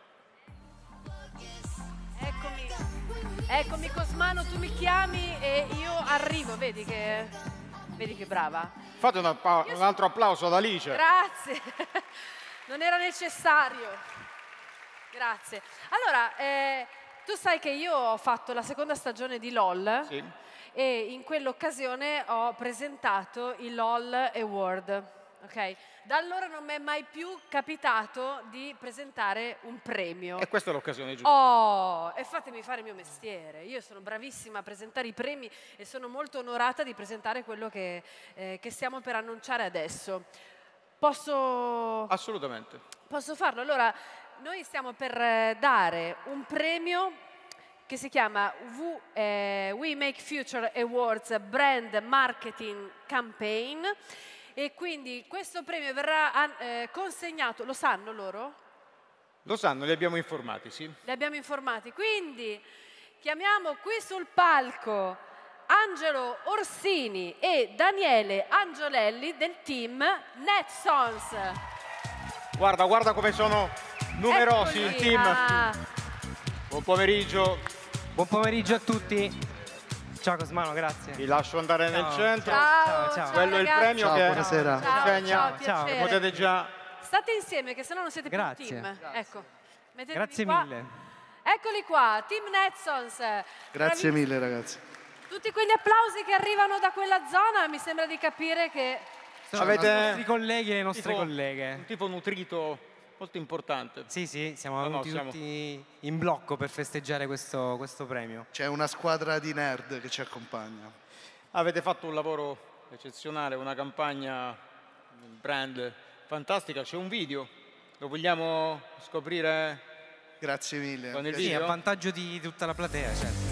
B: Eccomi Cosmano, tu mi chiami e io arrivo, vedi che brava.
A: Fate un altro applauso ad Alice.
B: Grazie, non era necessario. Grazie. Allora, tu sai che io ho fatto la seconda stagione di LOL, sì, e in quell'occasione ho presentato il LOL Award. Okay. Da allora non mi è mai più capitato di presentare un premio.
A: E questa è l'occasione giusta.
B: Oh, e fatemi fare il mio mestiere. Io sono bravissima a presentare i premi e sono molto onorata di presentare quello che stiamo per annunciare adesso. Posso?
A: Assolutamente.
B: Posso farlo? Allora, noi stiamo per dare un premio che si chiama We Make Future Awards Brand Marketing Campaign. E quindi questo premio verrà consegnato, lo sanno loro?
A: Lo sanno, li abbiamo informati, sì.
B: Li abbiamo informati, quindi chiamiamo qui sul palco Angelo Orsini e Daniele Angiolelli del team NetSons.
A: Guarda come sono numerosi il team. Buon pomeriggio.
F: Buon pomeriggio a tutti. Ciao Cosmano, grazie.
A: Vi lascio andare nel centro.
B: Ciao.
A: Quello è il premio
G: ciao,
A: che
G: buonasera.
A: consegna.
B: Ciao,
A: potete già.
B: State insieme, che sennò non siete più un
F: Grazie.
B: team. Ecco. Mettetevi
F: Grazie
B: qua.
F: mille.
B: Eccoli qua, team NetSons.
G: Grazie mille ragazzi.
B: Tutti quegli applausi che arrivano da quella zona, mi sembra di capire che
A: Avete
F: i nostri colleghi e le nostre colleghe.
A: Un tipo nutrito molto importante.
F: Sì, siamo venuti tutti in blocco per festeggiare questo premio.
G: C'è una squadra di nerd che ci accompagna.
A: Avete fatto un lavoro eccezionale, una campagna brand fantastica. C'è un video, lo vogliamo scoprire?
G: Grazie mille.
A: Con il
F: Sì,
A: video?
F: a vantaggio di tutta la platea, certo.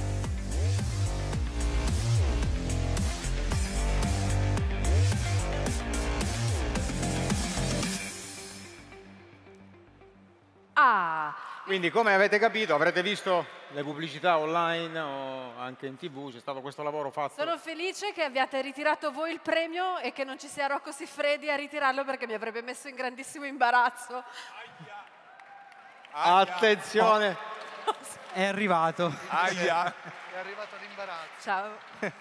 A: Quindi come avete capito, avrete visto le pubblicità online o anche in TV, c'è stato questo lavoro fatto.
B: Sono felice che abbiate ritirato voi il premio e che non ci sia Rocco Siffredi a ritirarlo perché mi avrebbe messo in grandissimo imbarazzo.
A: Attenzione!
F: È arrivato.
H: Aia,
G: È arrivato l'imbarazzo.
B: Ciao.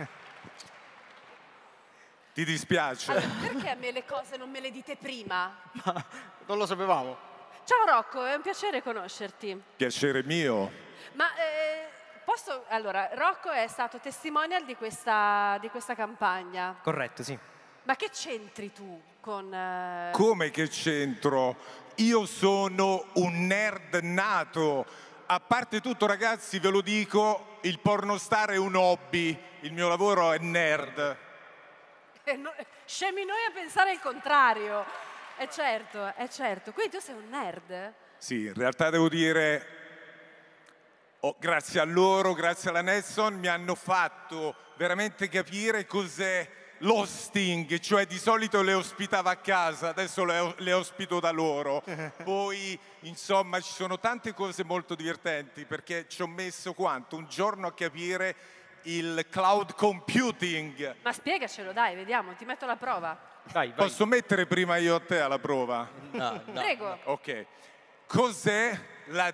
H: ti dispiace?
B: Allora, perché a me le cose non me le dite prima?
A: Non lo sapevamo.
B: Ciao Rocco, è un piacere conoscerti.
H: Piacere mio.
B: Ma posso... Allora, Rocco è stato testimonial di questa campagna.
F: Corretto, sì.
B: Ma che c'entri tu con...
H: Come che c'entro? Io sono un nerd nato. A parte tutto, ragazzi, ve lo dico, il pornostar è un hobby. Il mio lavoro è nerd.
B: Scemi noi a pensare il contrario. È certo. Quindi tu sei un nerd?
H: Sì, in realtà devo dire, grazie a loro, grazie alla Nesson, mi hanno fatto veramente capire cos'è l'hosting, cioè di solito le ospitavo a casa, adesso le ospito da loro. Poi, insomma, ci sono tante cose molto divertenti, perché ci ho messo quanto? Un giorno a capire il cloud computing.
B: Ma spiegacelo, dai, vediamo, ti metto alla prova.
A: Vai.
H: Posso mettere prima io a te alla prova?
A: No.
B: Prego.
H: Ok. Cos'è la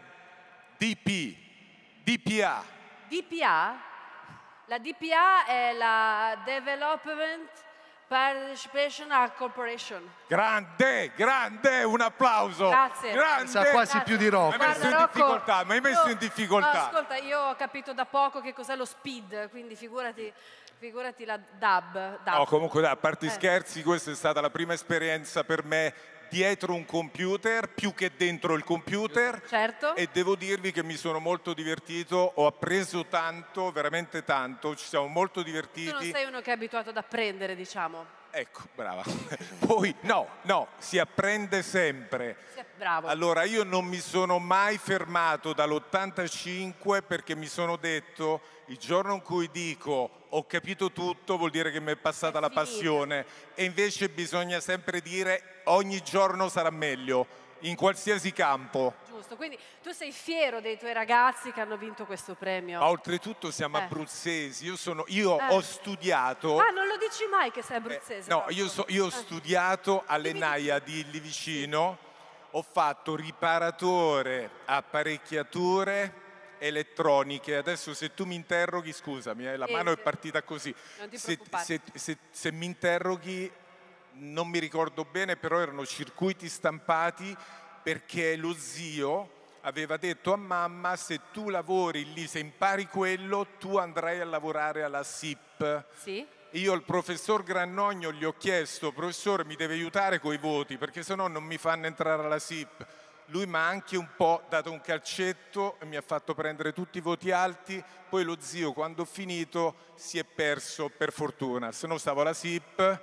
H: DPA?
B: DPA? La DPA è la Development Participation Corporation.
H: Grande, un applauso.
B: Grazie.
H: Grande.
G: Sa quasi più di Rocco.
H: Mi hai messo in
B: Rocco,
H: difficoltà, mi hai messo in difficoltà.
B: No, ascolta, io ho capito da poco che cos'è lo SPID, quindi figurati la DAB.
H: No, comunque, a parte scherzi, questa è stata la prima esperienza per me dietro un computer più che dentro il computer.
B: Certo.
H: E devo dirvi che mi sono molto divertito, ho appreso tanto, veramente tanto, ci siamo molto divertiti.
B: Tu non sei uno che è abituato ad apprendere, diciamo.
H: Ecco, brava. Poi no, si apprende sempre.
B: Bravo.
H: Allora, io non mi sono mai fermato dall'85 perché mi sono detto, il giorno in cui dico ho capito tutto vuol dire che mi è passata la passione, e invece bisogna sempre dire ogni giorno sarà meglio, in qualsiasi campo.
B: Giusto, quindi tu sei fiero dei tuoi ragazzi che hanno vinto questo premio.
H: Ma oltretutto siamo abruzzesi, io ho studiato...
B: Ah, non lo dici mai che sei abruzzese?
H: No,
B: Rocco?
H: io ho studiato alle Naiadi lì vicino, ho fatto riparatore apparecchiature elettroniche. Adesso se tu mi interroghi, scusami, la mano è partita così.
B: Non ti preoccupare.
H: Se mi interroghi, non mi ricordo bene, però erano circuiti stampati, perché lo zio aveva detto a mamma: se tu lavori lì, se impari quello, tu andrai a lavorare alla SIP.
B: Sì?
H: Io al professor Grannogno gli ho chiesto: professore, mi deve aiutare coi voti, perché sennò non mi fanno entrare alla SIP. Lui mi ha anche un po' dato un calcetto e mi ha fatto prendere tutti i voti alti. Poi lo zio, quando ho finito, si è perso, per fortuna, se no stavo alla SIP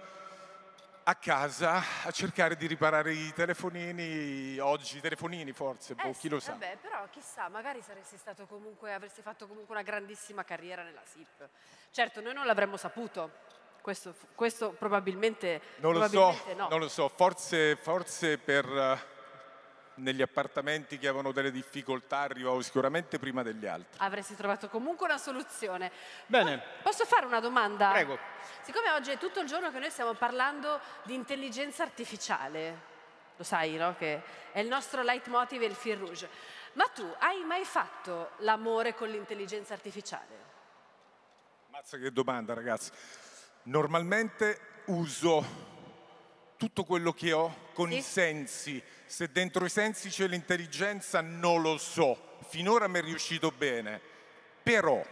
H: a casa a cercare di riparare i telefonini. Oggi telefonini forse, chi lo sa.
B: Vabbè, però chissà, magari avresti fatto comunque una grandissima carriera nella SIP. Certo, noi non l'avremmo saputo. Questo probabilmente
H: non lo so, forse per negli appartamenti che avevano delle difficoltà arrivavo sicuramente prima degli altri.
B: Avresti trovato comunque una soluzione.
A: Bene.
B: Posso fare una domanda?
A: Prego.
B: Siccome oggi è tutto il giorno che noi stiamo parlando di intelligenza artificiale, lo sai, no? Che è il nostro leitmotiv e il fil rouge. Ma tu hai mai fatto l'amore con l'intelligenza artificiale?
H: Mazza che domanda, ragazzi. Normalmente uso tutto quello che ho con i sensi. Se dentro i sensi c'è l'intelligenza non lo so. Finora mi è riuscito bene. Però,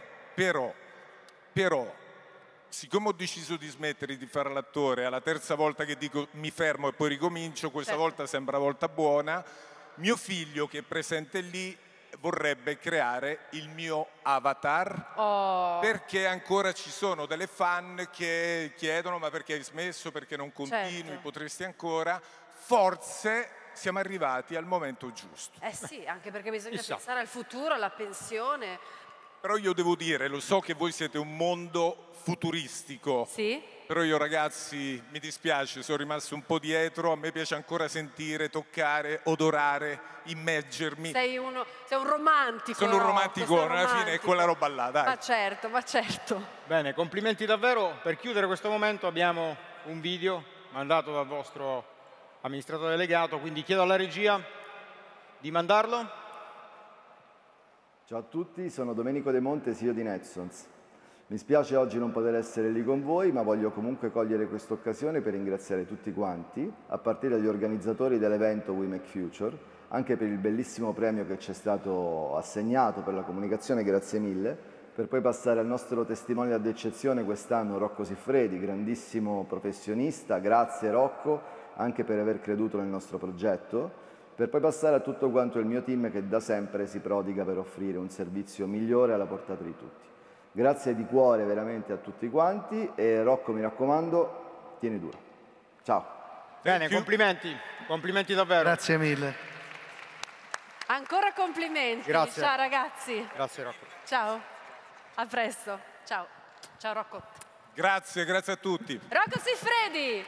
H: siccome ho deciso di smettere di fare l'attore, alla terza volta che dico mi fermo e poi ricomincio, questa volta sembra volta buona, mio figlio che è presente lì vorrebbe creare il mio avatar, perché ancora ci sono delle fan che chiedono: ma perché hai smesso, perché non continui, potresti ancora. Forse siamo arrivati al momento giusto.
B: Sì, anche perché bisogna pensare al futuro, alla pensione.
H: Però io devo dire, lo so che voi siete un mondo futuristico.
B: Sì?
H: Però io ragazzi, mi dispiace, sono rimasto un po' dietro, a me piace ancora sentire, toccare, odorare, immergermi.
B: Sei un romantico.
H: Sono un romantico,
B: sei
H: alla fine è
B: romantico.
H: quella roba là, dai.
B: Ma certo, ma certo.
A: Bene, complimenti davvero. Per chiudere questo momento abbiamo un video mandato dal vostro amministratore delegato, quindi chiedo alla regia di mandarlo.
I: Ciao a tutti, sono Domenico De Monte, CEO di Nexons. Mi spiace oggi non poter essere lì con voi, ma voglio comunque cogliere questa occasione per ringraziare tutti quanti, a partire dagli organizzatori dell'evento We Make Future, anche per il bellissimo premio che ci è stato assegnato per la comunicazione, grazie mille, per poi passare al nostro testimone d'eccezione quest'anno, Rocco Siffredi, grandissimo professionista, grazie Rocco, anche per aver creduto nel nostro progetto, per poi passare a tutto quanto il mio team che da sempre si prodiga per offrire un servizio migliore alla portata di tutti. Grazie di cuore veramente a tutti quanti e Rocco, mi raccomando, tieni duro. Ciao.
A: Bene, complimenti, complimenti davvero.
G: Grazie mille.
B: Ancora complimenti.
A: Grazie.
B: Ciao ragazzi.
A: Grazie Rocco.
B: Ciao. A presto. Ciao. Ciao Rocco.
H: Grazie, grazie a tutti.
B: Rocco Siffredi.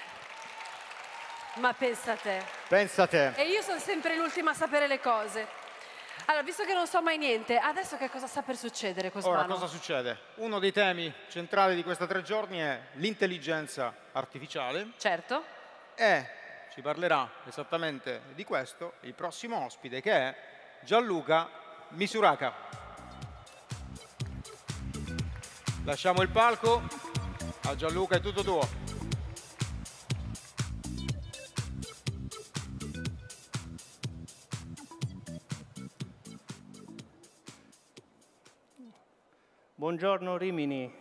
B: Ma pensa a te.
A: Pensa a te.
B: E io sono sempre l'ultima a sapere le cose. Allora, visto che non so mai niente, adesso che cosa sta per succedere, Cosmano?
A: Ora, cosa succede? Uno dei temi centrali di questi 3 giorni è l'intelligenza artificiale.
B: Certo.
A: E ci parlerà esattamente di questo il prossimo ospite, che è Gianluca Misuraka. Lasciamo il palco a Gianluca, è tutto tuo.
J: Buongiorno Rimini.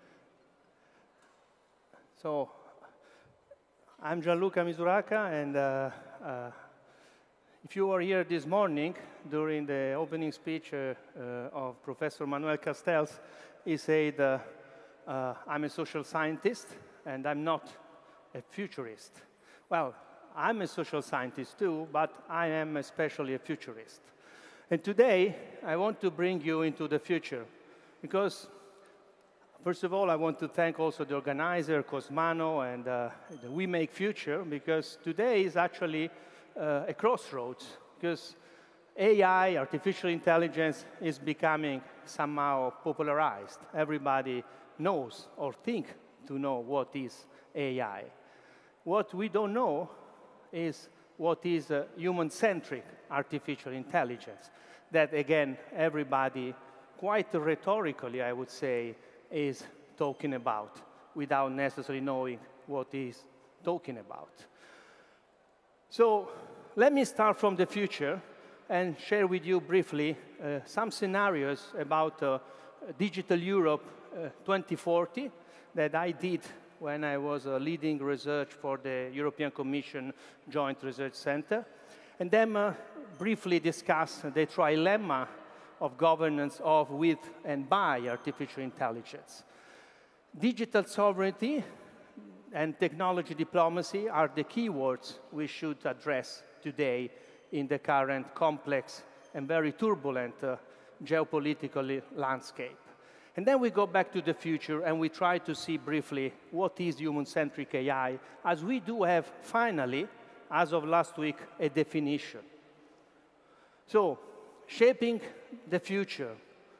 J: So, I'm Gianluca Misuraka, and if you were here this morning during the opening speech of Professor Manuel Castells, he said, I'm a social scientist and I'm not a futurist. Well, I'm a social scientist too, but I am especially a futurist. And today, I want to bring you into the future. Because, first of all, I want to thank also the organizer, Cosmano, and the We Make Future, because today is actually a crossroads, because AI, artificial intelligence, is becoming somehow popularized. Everybody knows or think to know what is AI. What we don't know is what is human-centric artificial intelligence, that, again, everybody quite rhetorically, I would say, is talking about without necessarily knowing what he's talking about. So let me start from the future and share with you briefly some scenarios about Digital Europe 2040 that I did when I was leading research for the European Commission Joint Research Center, and then briefly discuss the trilemma of governance of, with, and by artificial intelligence. Digital sovereignty and technology diplomacy are the keywords we should address today in the current complex and very turbulent geopolitical landscape. And then we go back to the future and we try to see briefly what is human-centric AI, as we do have finally, as of last week, a definition. So, shaping the future.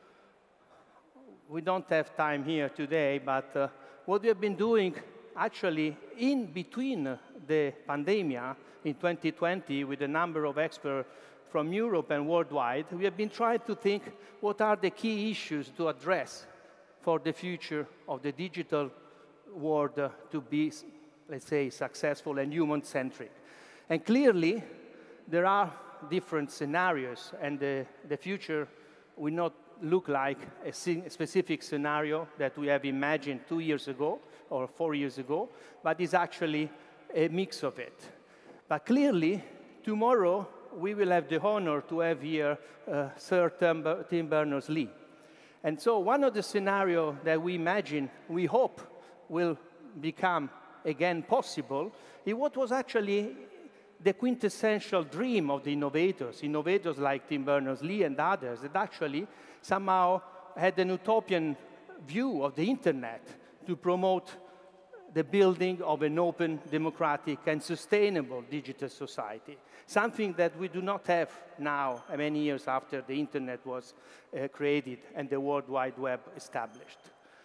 J: We don't have time here today, but what we have been doing actually in between the pandemic in 2020 with a number of experts from Europe and worldwide, we have been trying to think what are the key issues to address for the future of the digital world to be, let's say, successful and human-centric. And clearly, there are different scenarios, and the future will not look like a specific scenario that we have imagined 2 years ago or 4 years ago, but is actually a mix of it. But clearly, tomorrow, we will have the honor to have here Sir Tim Berners-Lee. And so one of the scenarios that we imagine, we hope, will become again possible, is what was actually the quintessential dream of the innovators like Tim Berners-Lee and others, that actually somehow had an utopian view of the internet to promote the building of an open, democratic, and sustainable digital society, something that we do not have now, many years after the internet was created and the World Wide Web established.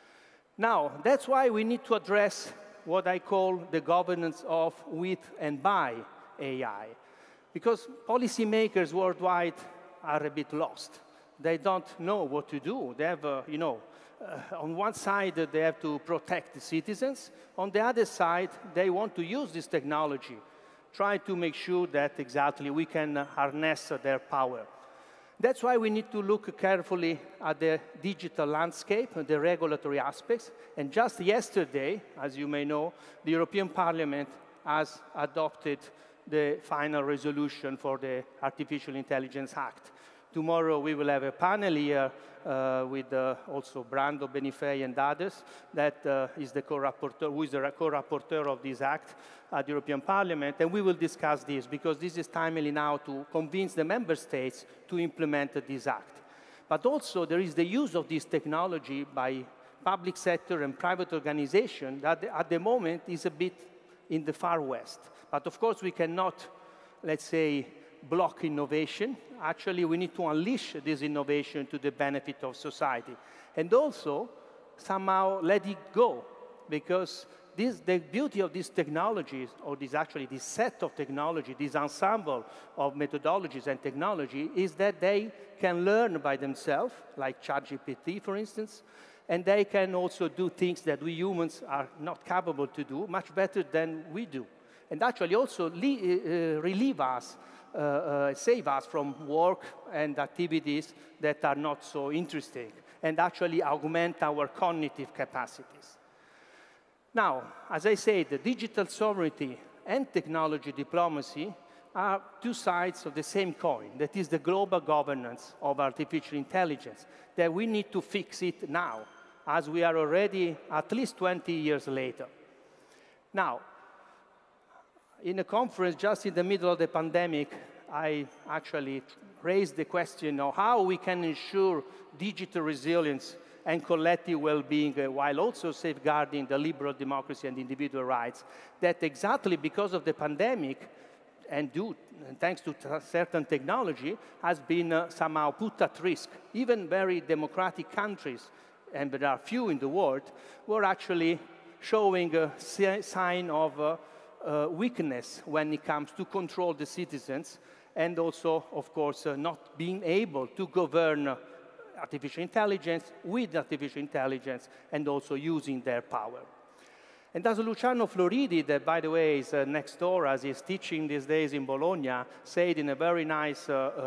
J: Now, that's why we need to address what I call the governance of, with, and by AI, because policymakers worldwide are a bit lost. They don't know what to do. They have, on one side, they have to protect the citizens. On the other side, they want to use this technology, try to make sure that exactly we can harness their power. That's why we need to look carefully at the digital landscape, the regulatory aspects. And just yesterday, as you may know, the European Parliament has adopted the final resolution for the Artificial Intelligence Act. Tomorrow we will have a panel here with also Brando Benifei and others that is the co-rapporteur, who is the co-rapporteur of this act at the European Parliament, and we will discuss this because this is timely now to convince the member states to implement this act. But also there is the use of this technology by public sector and private organizations that at the moment is a bit in the far west. But of course we cannot, let's say, block innovation. Actually, we need to unleash this innovation to the benefit of society. And also, somehow let it go, because the beauty of these technologies, or this set of technology, this ensemble of methodologies and technology, is that they can learn by themselves, like ChatGPT, for instance, and they can also do things that we humans are not capable to do much better than we do. And actually also relieve us, save us from work and activities that are not so interesting, and actually augment our cognitive capacities. Now, as I said, the digital sovereignty and technology diplomacy are two sides of the same coin. That is the global governance of artificial intelligence, that we need to fix it now, as we are already at least 20 years later. Now, in a conference just in the middle of the pandemic, I actually raised the question of how we can ensure digital resilience and collective well-being while also safeguarding the liberal democracy and individual rights, that exactly because of the pandemic and thanks to certain technology has been somehow put at risk. Even very democratic countries, and there are few in the world, were actually showing a sign of weakness when it comes to control the citizens, and also, of course, not being able to govern artificial intelligence with artificial intelligence and also using their power. And as Luciano Floridi, that by the way is next door as he's teaching these days in Bologna, said in a very nice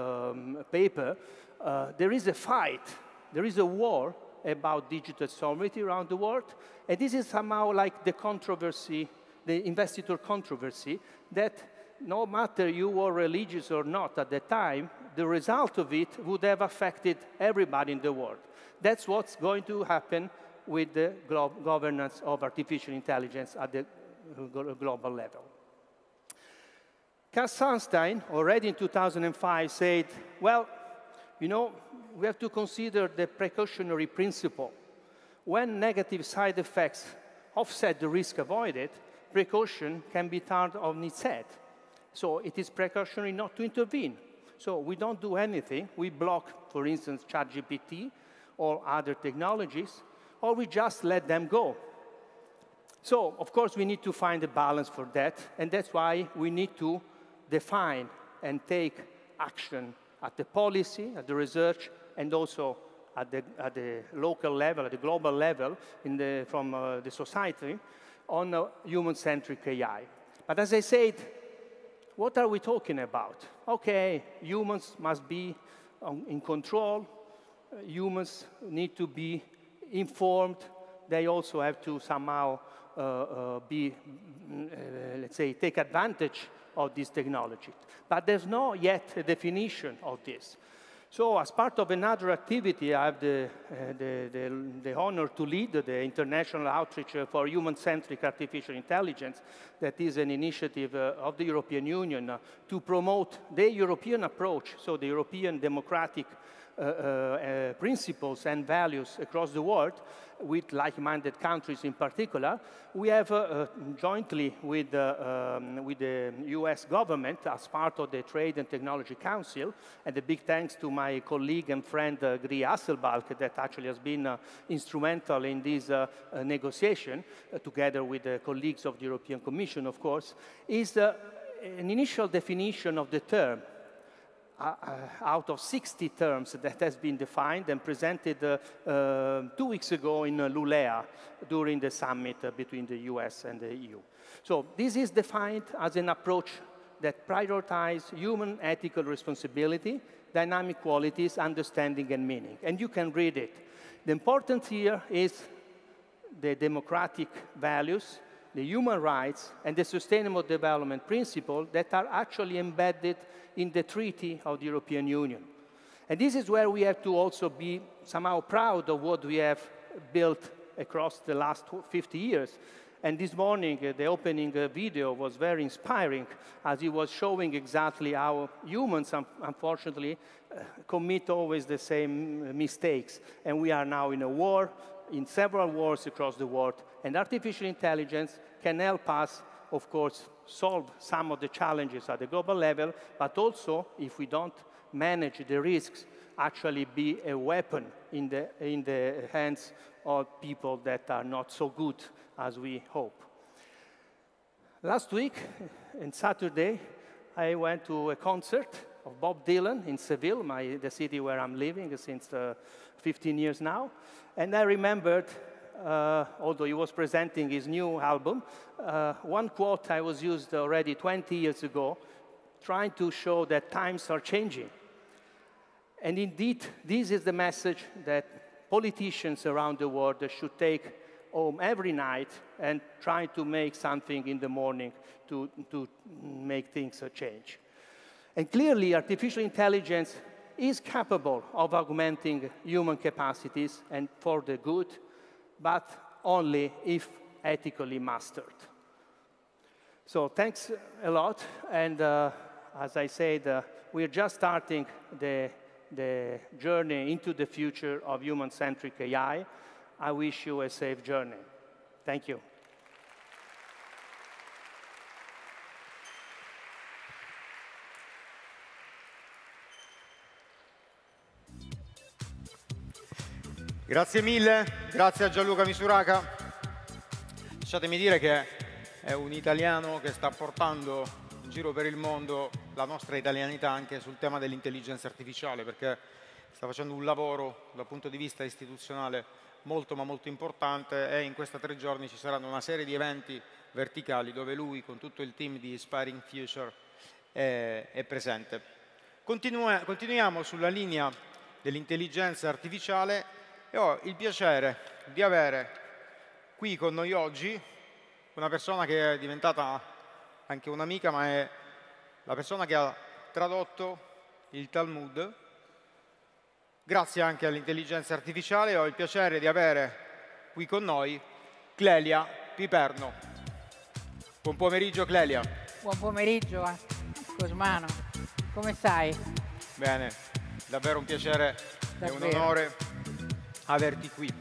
J: paper, there is a fight, there is a war about digital sovereignty around the world, and this is somehow like the controversy, the investiture controversy, that no matter you were religious or not at the time, the result of it would have affected everybody in the world. That's what's going to happen with the governance of artificial intelligence at the global level. Cass Sunstein, already in 2005, said, well, you know, we have to consider the precautionary principle. When negative side effects offset the risk avoided, precaution can be turned on its head. So it is precautionary not to intervene. So we don't do anything. We block, for instance, ChatGPT or other technologies, or we just let them go. So, of course, we need to find a balance for that, and that's why we need to define and take action at the policy, at the research, and also at the local level, at the global level, from the society, on human-centric AI. But as I said, what are we talking about? Okay, humans must be in control. Humans need to be informed. They also have to somehow let's say, take advantage of this technology. But there's not yet a definition of this. So as part of another activity, I have the honor to lead the International Outreach for Human-Centric Artificial Intelligence. That is an initiative of the European Union to promote the European approach, so the European democratic principles and values across the world, with like-minded countries in particular. We have jointly with the US government, as part of the Trade and Technology Council, and a big thanks to my colleague and friend Gry Hasselbalch, that actually has been instrumental in this negotiation, together with the colleagues of the European Commission, of course, is an initial definition of the term out of 60 terms that has been defined and presented 2 weeks ago in Lulea during the summit between the US and the EU. So this is defined as an approach that prioritizes human ethical responsibility, dynamic qualities, understanding, and meaning. And you can read it. The importance here is the democratic values, the human rights, and the sustainable development principle that are actually embedded in the Treaty of the European Union. And this is where we have to also be somehow proud of what we have built across the last 50 years. And this morning, the opening video was very inspiring, as it was showing exactly how humans, unfortunately, commit always the same mistakes. And we are now in a war, in several wars across the world, and artificial intelligence can help us, of course, solve some of the challenges at the global level, but also, if we don't manage the risks, actually be a weapon in the hands of people that are not so good as we hope. Last week, on Saturday, I went to a concert of Bob Dylan in Seville, the city where I'm living since 15 years now, and I remembered, although he was presenting his new album, one quote I was used already 20 years ago, trying to show that times are changing. And indeed, this is the message that politicians around the world should take home every night and try to make something in the morning to make things change. And clearly, artificial intelligence is capable of augmenting human capacities and for the good, but only if ethically mastered. So thanks a lot, and as I said, we're just starting the journey into the future of human-centric AI. I wish you a safe journey. Thank you.
A: Grazie mille, grazie a Gianluca Misuraka. Lasciatemi dire che è un italiano che sta portando in giro per il mondo la nostra italianità anche sul tema dell'intelligenza artificiale, perché sta facendo un lavoro dal punto di vista istituzionale molto ma molto importante, e in questi 3 giorni ci saranno una serie di eventi verticali dove lui con tutto il team di Inspiring Future è presente. Continuiamo sulla linea dell'intelligenza artificiale e ho il piacere di avere qui con noi oggi una persona che è diventata anche un'amica, ma è la persona che ha tradotto il Talmud. Grazie anche all'intelligenza artificiale ho il piacere di avere qui con noi Clelia Piperno. Buon pomeriggio Clelia.
K: Buon pomeriggio Cosmano, come stai?
A: Bene, davvero un piacere e un onore averti qui.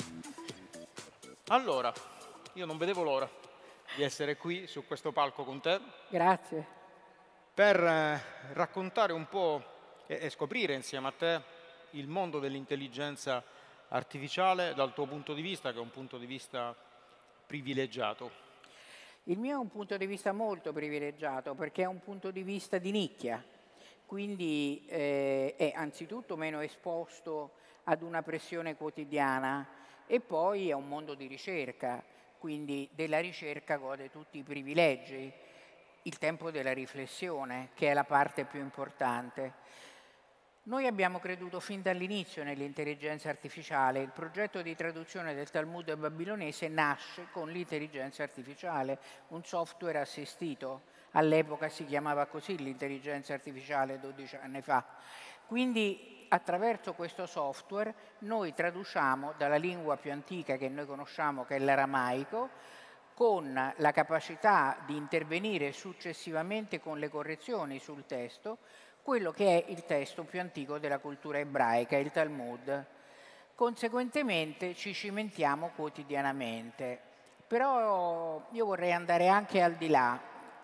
A: Allora, io non vedevo l'ora di essere qui su questo palco con te.
K: Grazie.
A: Per raccontare un po' e scoprire insieme a te il mondo dell'intelligenza artificiale dal tuo punto di vista, che è un punto di vista privilegiato.
K: Il mio è un punto di vista molto privilegiato perché è un punto di vista di nicchia, quindi è anzitutto meno esposto ad una pressione quotidiana e poi è un mondo di ricerca, quindi della ricerca gode tutti i privilegi, il tempo della riflessione, che è la parte più importante. Noi abbiamo creduto fin dall'inizio nell'intelligenza artificiale. Il progetto di traduzione del Talmud babilonese nasce con l'intelligenza artificiale, un software assistito. All'epoca si chiamava così l'intelligenza artificiale 12 anni fa. Quindi attraverso questo software noi traduciamo dalla lingua più antica che noi conosciamo, che è l'aramaico, con la capacità di intervenire successivamente con le correzioni sul testo, quello che è il testo più antico della cultura ebraica, il Talmud. Conseguentemente ci cimentiamo quotidianamente. Però io vorrei andare anche al di là,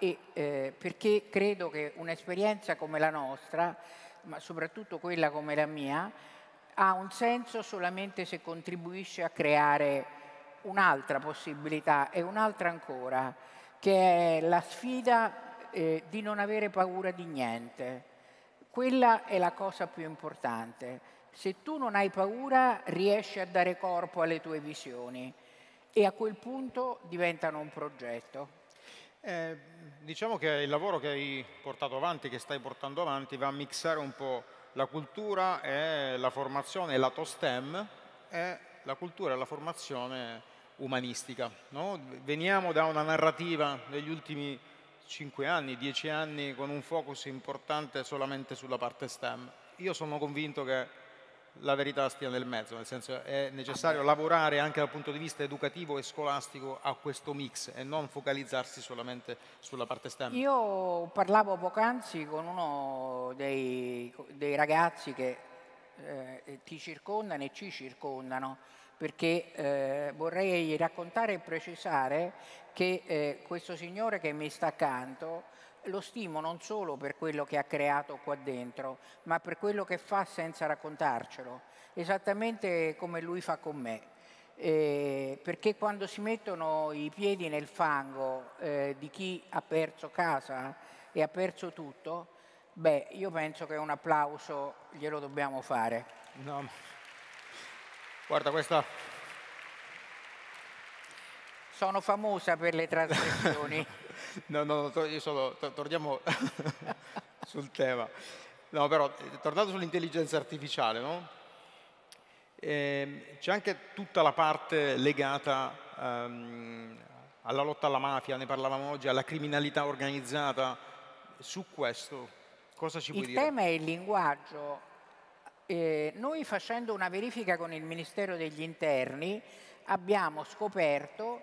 K: perché credo che un'esperienza come la nostra, ma soprattutto quella come la mia, ha un senso solamente se contribuisce a creare un'altra possibilità e un'altra ancora, che è la sfida di non avere paura di niente. Quella è la cosa più importante. Se tu non hai paura, riesci a dare corpo alle tue visioni e a quel punto diventano un progetto.
A: Diciamo che il lavoro che hai portato avanti, che stai portando avanti, va a mixare un po' la cultura e la formazione lato STEM e la cultura e la formazione umanistica, no? Veniamo da una narrativa degli ultimi 5 anni, 10 anni, con un focus importante solamente sulla parte STEM. Io sono convinto che la verità stia nel mezzo, nel senso è necessario lavorare anche dal punto di vista educativo e scolastico a questo mix e non focalizzarsi solamente sulla parte STEM.
K: Io parlavo poc'anzi con uno dei ragazzi che ti circondano e ci circondano, perché vorrei raccontare e precisare che questo signore che mi sta accanto lo stimo non solo per quello che ha creato qua dentro, ma per quello che fa senza raccontarcelo, esattamente come lui fa con me. Perché quando si mettono i piedi nel fango di chi ha perso casa e ha perso tutto, beh, io penso che un applauso glielo dobbiamo fare.
A: No. Guarda, questa...
K: Sono famosa per le trasgressioni.
A: No, io solo, torniamo sul tema. No, però, tornando sull'intelligenza artificiale, no? C'è anche tutta la parte legata alla lotta alla mafia, ne parlavamo oggi, alla criminalità organizzata. Su questo, cosa ci puoi dire?
K: Il tema è il linguaggio. Noi, facendo una verifica con il Ministero degli Interni, abbiamo scoperto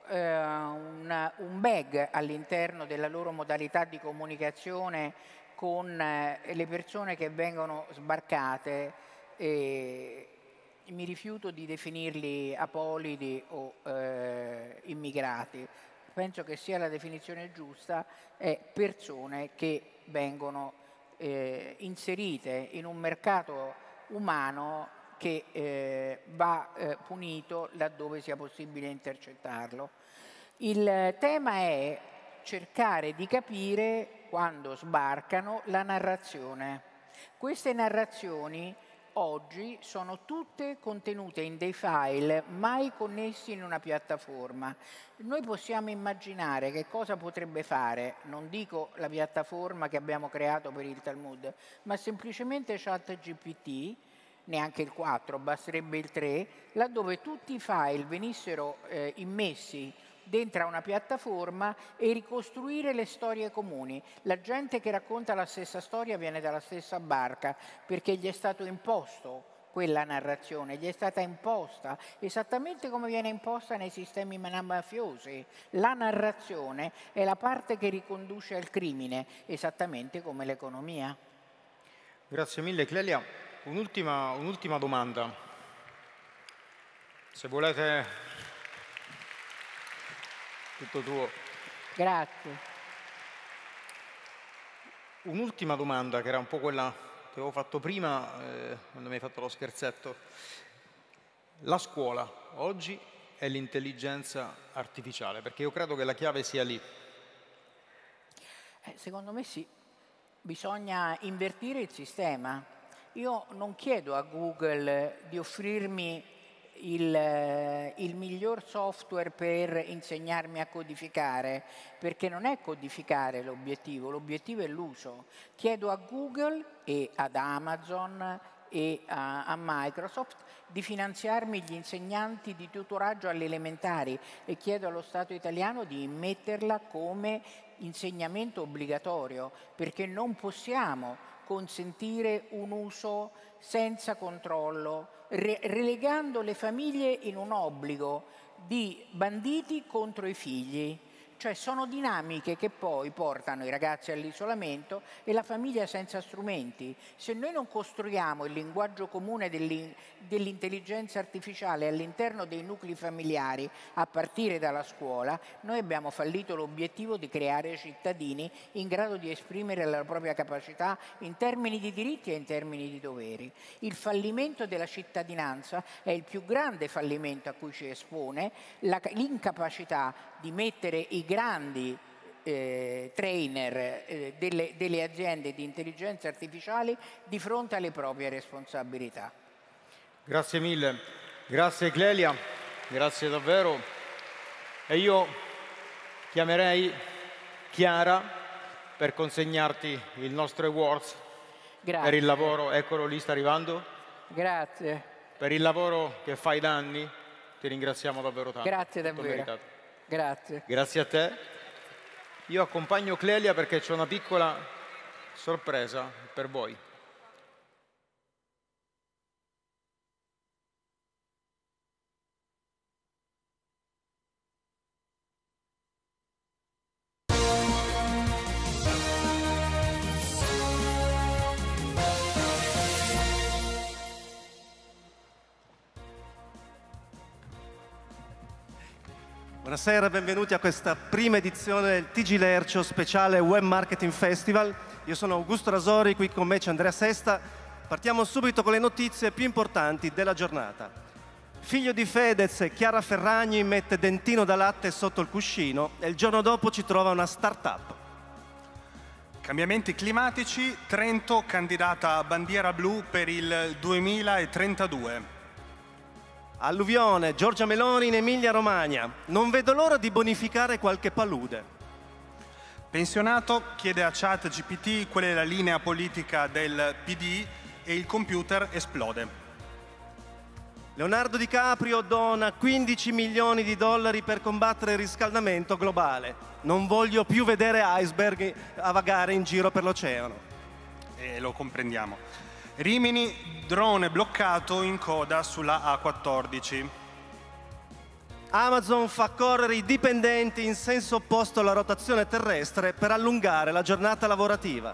K: un bug all'interno della loro modalità di comunicazione con le persone che vengono sbarcate. Mi rifiuto di definirli apolidi o immigrati. Penso che sia la definizione giusta, è persone che vengono inserite in un mercato umano che va punito laddove sia possibile intercettarlo. Il tema è cercare di capire, quando sbarcano, la narrazione. Queste narrazioni oggi sono tutte contenute in dei file mai connessi in una piattaforma. Noi possiamo immaginare che cosa potrebbe fare, non dico la piattaforma che abbiamo creato per il Talmud, ma semplicemente ChatGPT, neanche il 4, basterebbe il 3, laddove tutti i file venissero immessi dentro a una piattaforma e ricostruire le storie comuni. La gente che racconta la stessa storia viene dalla stessa barca, perché gli è stato imposto quella narrazione, gli è stata imposta esattamente come viene imposta nei sistemi mafiosi. La narrazione è la parte che riconduce al crimine, esattamente come l'economia.
A: Grazie mille Clelia. Un'ultima domanda. Se volete, tutto tuo.
K: Grazie.
A: Un'ultima domanda, che era un po' quella che avevo fatto prima, quando mi hai fatto lo scherzetto. La scuola oggi è l'intelligenza artificiale, perché io credo che la chiave sia lì.
K: Secondo me sì. Bisogna invertire il sistema. Io non chiedo a Google di offrirmi il miglior software per insegnarmi a codificare, perché non è codificare l'obiettivo è l'uso. Chiedo a Google e ad Amazon e a Microsoft di finanziarmi gli insegnanti di tutoraggio alle elementari e chiedo allo Stato italiano di metterla come insegnamento obbligatorio, perché non possiamo consentire un uso senza controllo, relegando le famiglie in un obbligo di banditi contro i figli. Cioè sono dinamiche che poi portano i ragazzi all'isolamento e la famiglia senza strumenti. Se noi non costruiamo il linguaggio comune dell'intelligenza artificiale all'interno dei nuclei familiari, a partire dalla scuola, noi abbiamo fallito l'obiettivo di creare cittadini in grado di esprimere la propria capacità in termini di diritti e in termini di doveri. Il fallimento della cittadinanza è il più grande fallimento a cui ci espone l'incapacità di mettere i grandi trainer delle aziende di intelligenza artificiale di fronte alle proprie responsabilità.
A: Grazie mille, grazie Clelia, grazie davvero. E io chiamerei Chiara per consegnarti il nostro awards.
K: Grazie.
A: Per il lavoro, eccolo lì, sta arrivando.
K: Grazie.
A: Per il lavoro che fai da anni, ti ringraziamo davvero tanto.
K: Grazie davvero. Grazie.
A: Grazie a te. Io accompagno Clelia perché c'è una piccola sorpresa per voi.
L: Buonasera, benvenuti a questa prima edizione del TG Lercio speciale Web Marketing Festival. Io sono Augusto Rasori, qui con me c'è Andrea Sesta. Partiamo subito con le notizie più importanti della giornata. Figlio di Fedez, Chiara Ferragni mette dentino da latte sotto il cuscino e il giorno dopo ci trova una start-up.
M: Cambiamenti climatici, Trento candidata a bandiera blu per il 2032.
L: Alluvione, Giorgia Meloni in Emilia-Romagna. Non vedo l'ora di bonificare qualche palude.
M: Pensionato chiede a ChatGPT qual è la linea politica del PD e il computer esplode.
L: Leonardo DiCaprio dona 15 milioni di dollari per combattere il riscaldamento globale. Non voglio più vedere iceberg a vagare in giro per l'oceano.
M: E lo comprendiamo. Rimini, drone bloccato in coda sulla A14.
L: Amazon fa correre i dipendenti in senso opposto alla rotazione terrestre per allungare la giornata lavorativa.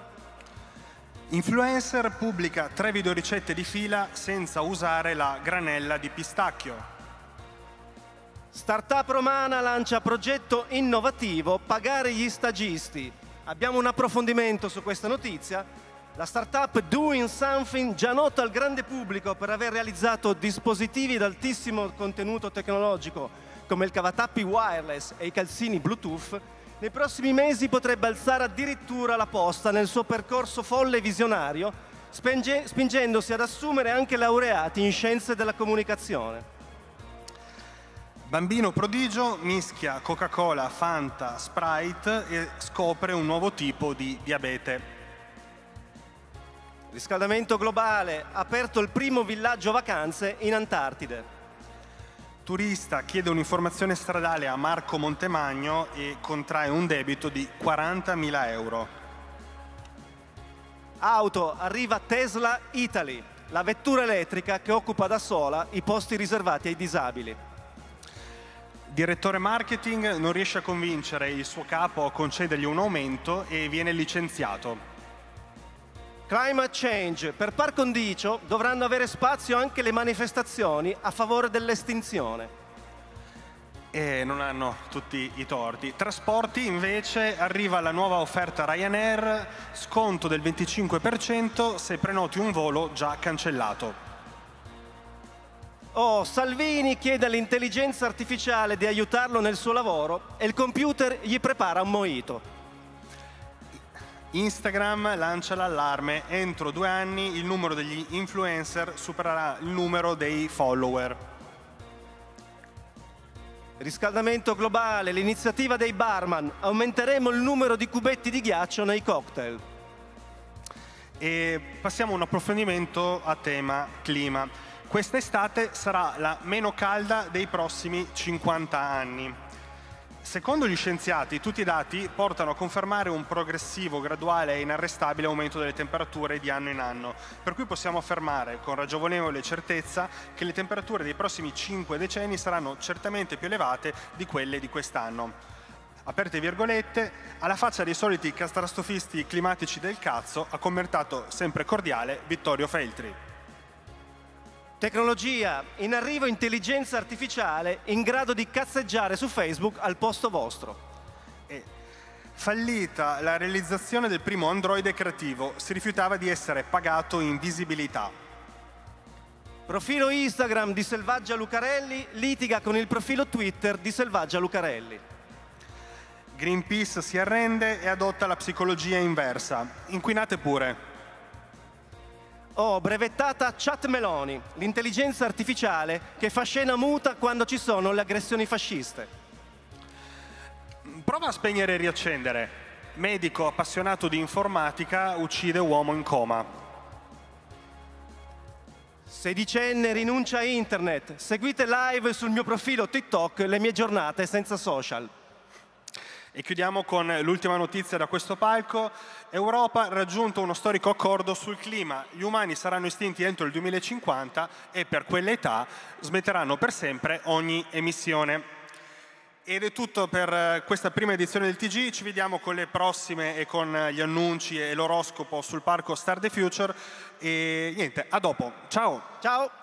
M: Influencer pubblica 3 videoricette di fila senza usare la granella di pistacchio.
L: Startup romana lancia progetto innovativo pagare gli stagisti. Abbiamo un approfondimento su questa notizia. La startup Doing Something, già nota al grande pubblico per aver realizzato dispositivi ad altissimo contenuto tecnologico come il cavatappi wireless e i calzini Bluetooth, nei prossimi mesi potrebbe alzare addirittura la posta nel suo percorso folle e visionario, spingendosi ad assumere anche laureati in scienze della comunicazione.
M: Bambino prodigio mischia Coca-Cola, Fanta, Sprite e scopre un nuovo tipo di diabete.
L: Riscaldamento globale, aperto il primo villaggio vacanze in Antartide.
M: Turista chiede un'informazione stradale a Marco Montemagno e contrae un debito di 40.000 euro.
L: Auto, arriva Tesla Italy, la vettura elettrica che occupa da sola i posti riservati ai disabili.
M: Direttore marketing non riesce a convincere il suo capo a concedergli un aumento e viene licenziato.
L: Climate change. Per par condicio dovranno avere spazio anche le manifestazioni a favore dell'estinzione.
M: E non hanno tutti i torti. Trasporti invece arriva la nuova offerta Ryanair, sconto del 25% se prenoti un volo già cancellato.
L: Oh, Salvini chiede all'intelligenza artificiale di aiutarlo nel suo lavoro e il computer gli prepara un mojito.
M: Instagram lancia l'allarme, entro 2 anni il numero degli influencer supererà il numero dei follower.
L: Riscaldamento globale, l'iniziativa dei barman, aumenteremo il numero di cubetti di ghiaccio nei cocktail.
M: E passiamo a un approfondimento a tema clima. Quest'estate sarà la meno calda dei prossimi 50 anni. Secondo gli scienziati, tutti i dati portano a confermare un progressivo, graduale e inarrestabile aumento delle temperature di anno in anno, per cui possiamo affermare con ragionevole certezza che le temperature dei prossimi 5 decenni saranno certamente più elevate di quelle di quest'anno. Aperte virgolette, alla faccia dei soliti catastrofisti climatici del cazzo, ha commentato sempre cordiale Vittorio Feltri.
L: Tecnologia, in arrivo intelligenza artificiale in grado di cazzeggiare su Facebook al posto vostro.
M: Fallita la realizzazione del primo androide creativo, si rifiutava di essere pagato in visibilità.
L: Profilo Instagram di Selvaggia Lucarelli litiga con il profilo Twitter di Selvaggia Lucarelli.
M: Greenpeace si arrende e adotta la psicologia inversa. Inquinate pure.
L: Brevettata Chat Meloni, l'intelligenza artificiale che fa scena muta quando ci sono le aggressioni fasciste.
M: Prova a spegnere e riaccendere. Medico appassionato di informatica uccide uomo in coma.
L: Sedicenne rinuncia a internet. Seguite live sul mio profilo TikTok le mie giornate senza social.
M: E chiudiamo con l'ultima notizia da questo palco. Europa ha raggiunto uno storico accordo sul clima. Gli umani saranno estinti entro il 2050 e per quell'età smetteranno per sempre ogni emissione. Ed è tutto per questa prima edizione del TG. Ci vediamo con le prossime e con gli annunci e l'oroscopo sul parco Star the Future. E niente, a dopo. Ciao!
L: Ciao!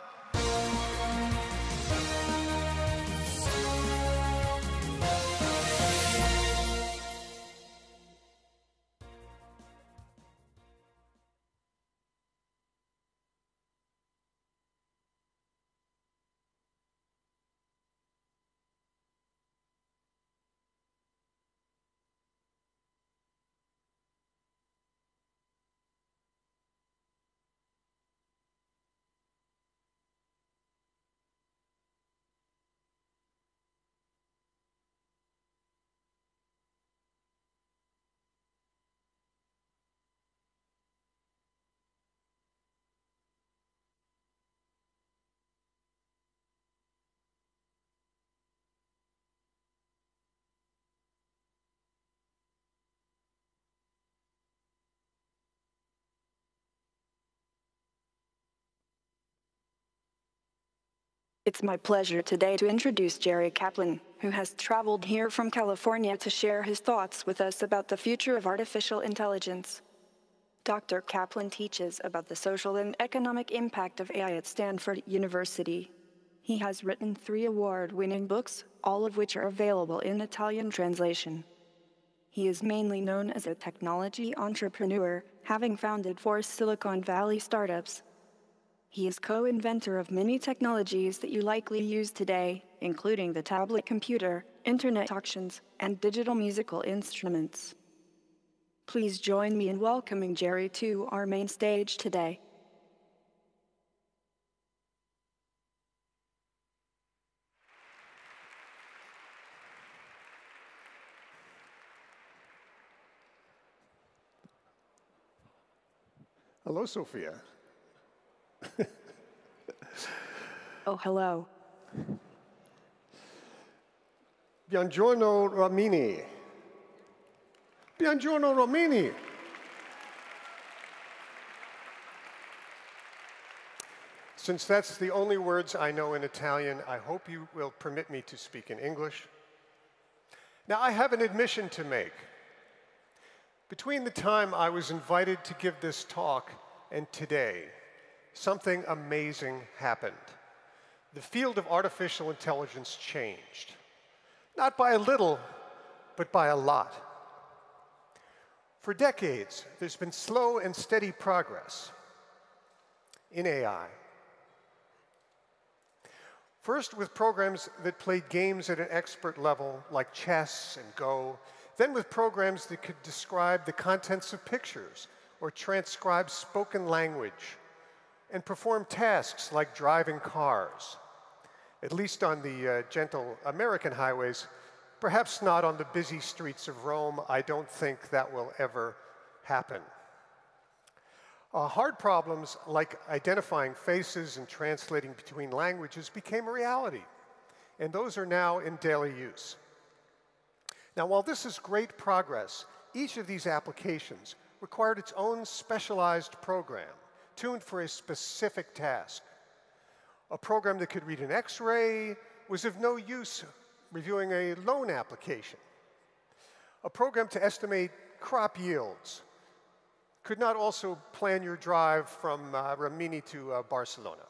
N: It's my pleasure today to introduce Jerry Kaplan, who has traveled here from California to share his thoughts with us about the future of artificial intelligence. Dr. Kaplan teaches about the social and economic impact of AI at Stanford University. He has written 3 award-winning books, all of which are available in Italian translation. He is mainly known as a technology entrepreneur, having founded 4 Silicon Valley startups. He is co-inventor of many technologies that you likely use today, including the tablet computer, internet auctions, and digital musical instruments. Please join me in welcoming Jerry to our main stage today.
O: Hello, Sophia.
N: Oh, hello.
O: Buongiorno, Romini. Buongiorno, Romini. Since that's the only words I know in Italian, I hope you will permit me to speak in English. Now, I have an admission to make. Between the time I was invited to give this talk and today, something amazing happened. The field of artificial intelligence changed. Not by a little, but by a lot. For decades, there's been slow and steady progress in AI. First with programs that played games at an expert level, like chess and Go, then with programs that could describe the contents of pictures or transcribe spoken language, and perform tasks like driving cars, at least on the gentle American highways, perhaps not on the busy streets of Rome. I don't think that will ever happen. Hard problems like identifying faces and translating between languages became a reality, and those are now in daily use. Now, while this is great progress, each of these applications required its own specialized program, tuned for a specific task. A program that could read an X-ray was of no use reviewing a loan application. A program to estimate crop yields could not also plan your drive from Rimini to Barcelona.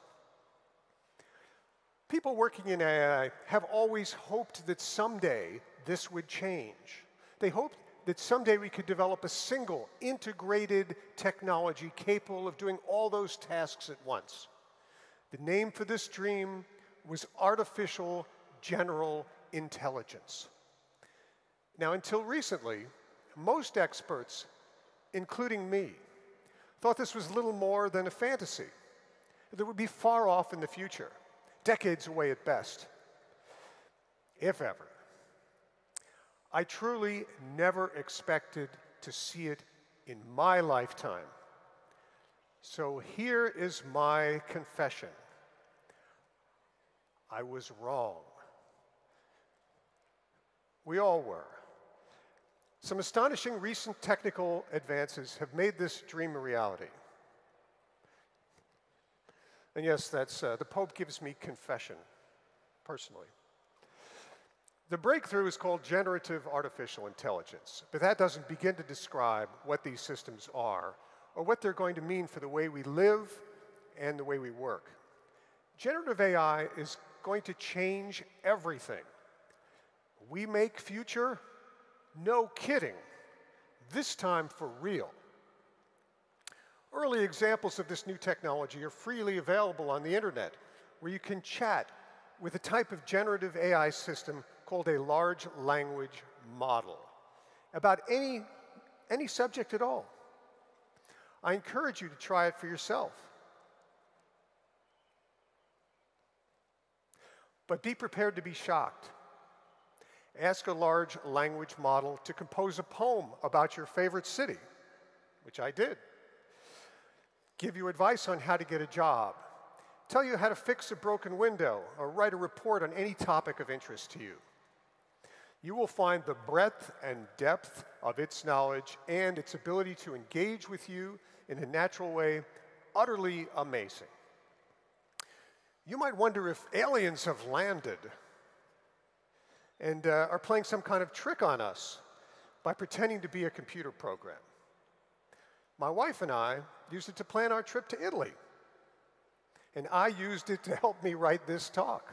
O: People working in AI have always hoped that someday this would change. They hoped that someday we could develop a single, integrated technology capable of doing all those tasks at once. The name for this dream was artificial general intelligence. Now, until recently, most experts, including me, thought this was little more than a fantasy that would be far off in the future, decades away at best, if ever. I truly never expected to see it in my lifetime. So here is my confession. I was wrong. We all were. Some astonishing recent technical advances have made this dream a reality. And yes, that's the Pope gives me confession, personally. The breakthrough is called generative artificial intelligence, but that doesn't begin to describe what these systems are or what they're going to mean for the way we live and the way we work. Generative AI is going to change everything. We make future, no kidding, this time for real. Early examples of this new technology are freely available on the internet, where you can chat with a type of generative AI system called a large language model about any subject at all. I encourage you to try it for yourself. But be prepared to be shocked. Ask a large language model to compose a poem about your favorite city, which I did. Give you advice on how to get a job. Tell you how to fix a broken window or write a report on any topic of interest to you. You will find the breadth and depth of its knowledge and its ability to engage with you in a natural way utterly amazing. You might wonder if aliens have landed and are playing some kind of trick on us by pretending to be a computer program. My wife and I used it to plan our trip to Italy, and I used it to help me write this talk.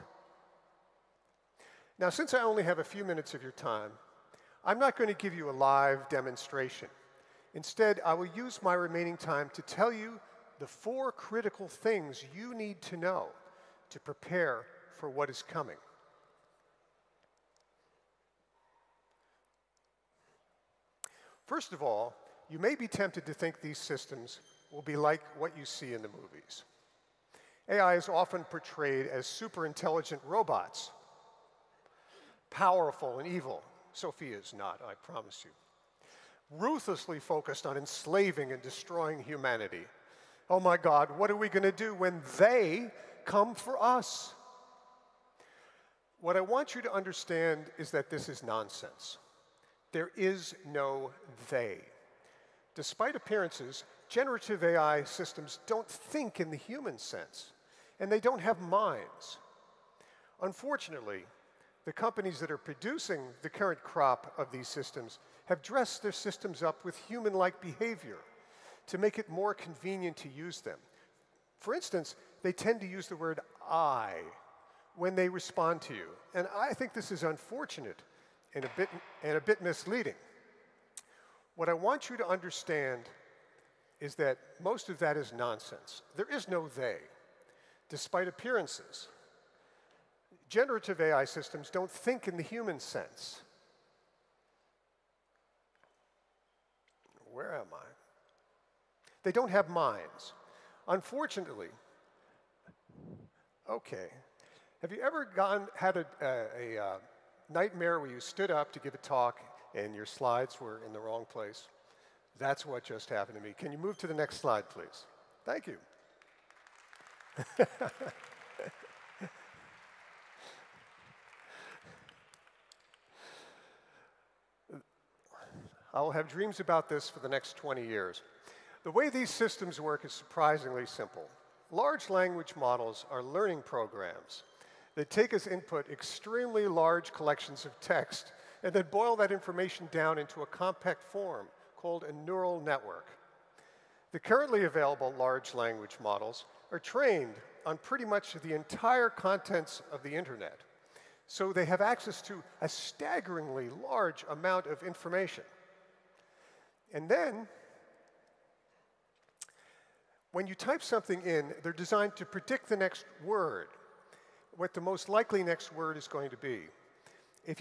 O: Now, since I only have a few minutes of your time, I'm not going to give you a live demonstration. Instead, I will use my remaining time to tell you the 4 critical things you need to know to prepare for what is coming. First of all, you may be tempted to think these systems will be like what you see in the movies. AI is often portrayed as super intelligent robots, powerful and evil. Sophia is not, I promise you. Ruthlessly focused on enslaving and destroying humanity. Oh my God, what are we going to do when they come for us? What I want you to understand is that this is nonsense. There is no they. Despite appearances, generative AI systems don't think in the human sense, and they don't have minds. Unfortunately, the companies that are producing the current crop of these systems have dressed their systems up with human-like behavior to make it more convenient to use them. For instance, they tend to use the word I when they respond to you, and I think this is unfortunate and a bit misleading. What I want you to understand is that most of that is nonsense. There is no they, despite appearances. Generative AI systems don't think in the human sense. Where am I? They don't have minds. Unfortunately, okay. Have you ever had a nightmare where you stood up to give a talk and your slides were in the wrong place? That's what just happened to me. Can you move to the next slide, please? Thank you. I'll have dreams about this for the next 20 years. The way these systems work is surprisingly simple. Large language models are learning programs that take as input extremely large collections of text and then boil that information down into a compact form called a neural network. The currently available large language models are trained on pretty much the entire contents of the internet. So they have access to a staggeringly large amount of information. And then, when you type something in, they're designed to predict the next word, what the most likely next word is going to be. If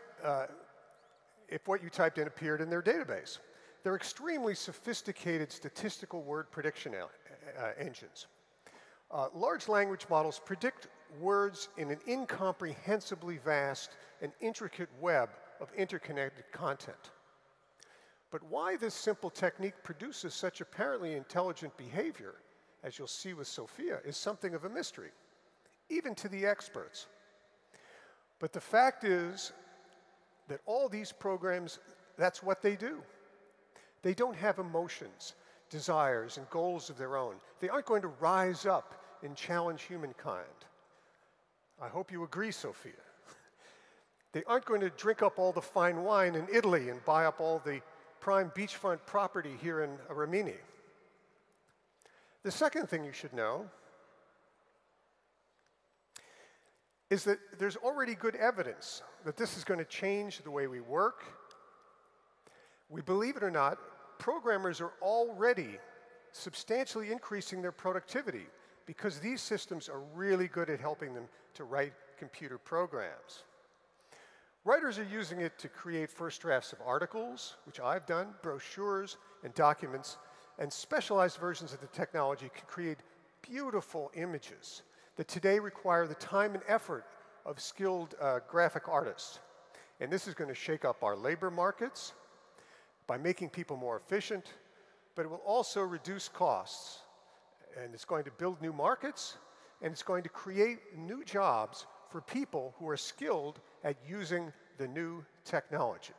O: what you typed in appeared in their database. They're extremely sophisticated statistical word prediction engines. Large language models predict words in an incomprehensibly vast and intricate web of interconnected content. But why this simple technique produces such apparently intelligent behavior, as you'll see with Sophia, is something of a mystery, even to the experts. But the fact is that all these programs, that's what they do. They don't have emotions, desires, and goals of their own. They aren't going to rise up and challenge humankind. I hope you agree, Sophia. They aren't going to drink up all the fine wine in Italy and buy up all the prime beachfront property here in Rimini. The second thing you should know is that there's already good evidence that this is going to change the way we work. We believe it or not, programmers are already substantially increasing their productivity because these systems are really good at helping them to write computer programs. Writers are using it to create first drafts of articles, which I've done, brochures and documents, and specialized versions of the technology can create beautiful images that today require the time and effort of skilled graphic artists. And this is going to shake up our labor markets by making people more efficient, but it will also reduce costs. And it's going to build new markets, and it's going to create new jobs for people who are skilled at using the new technology.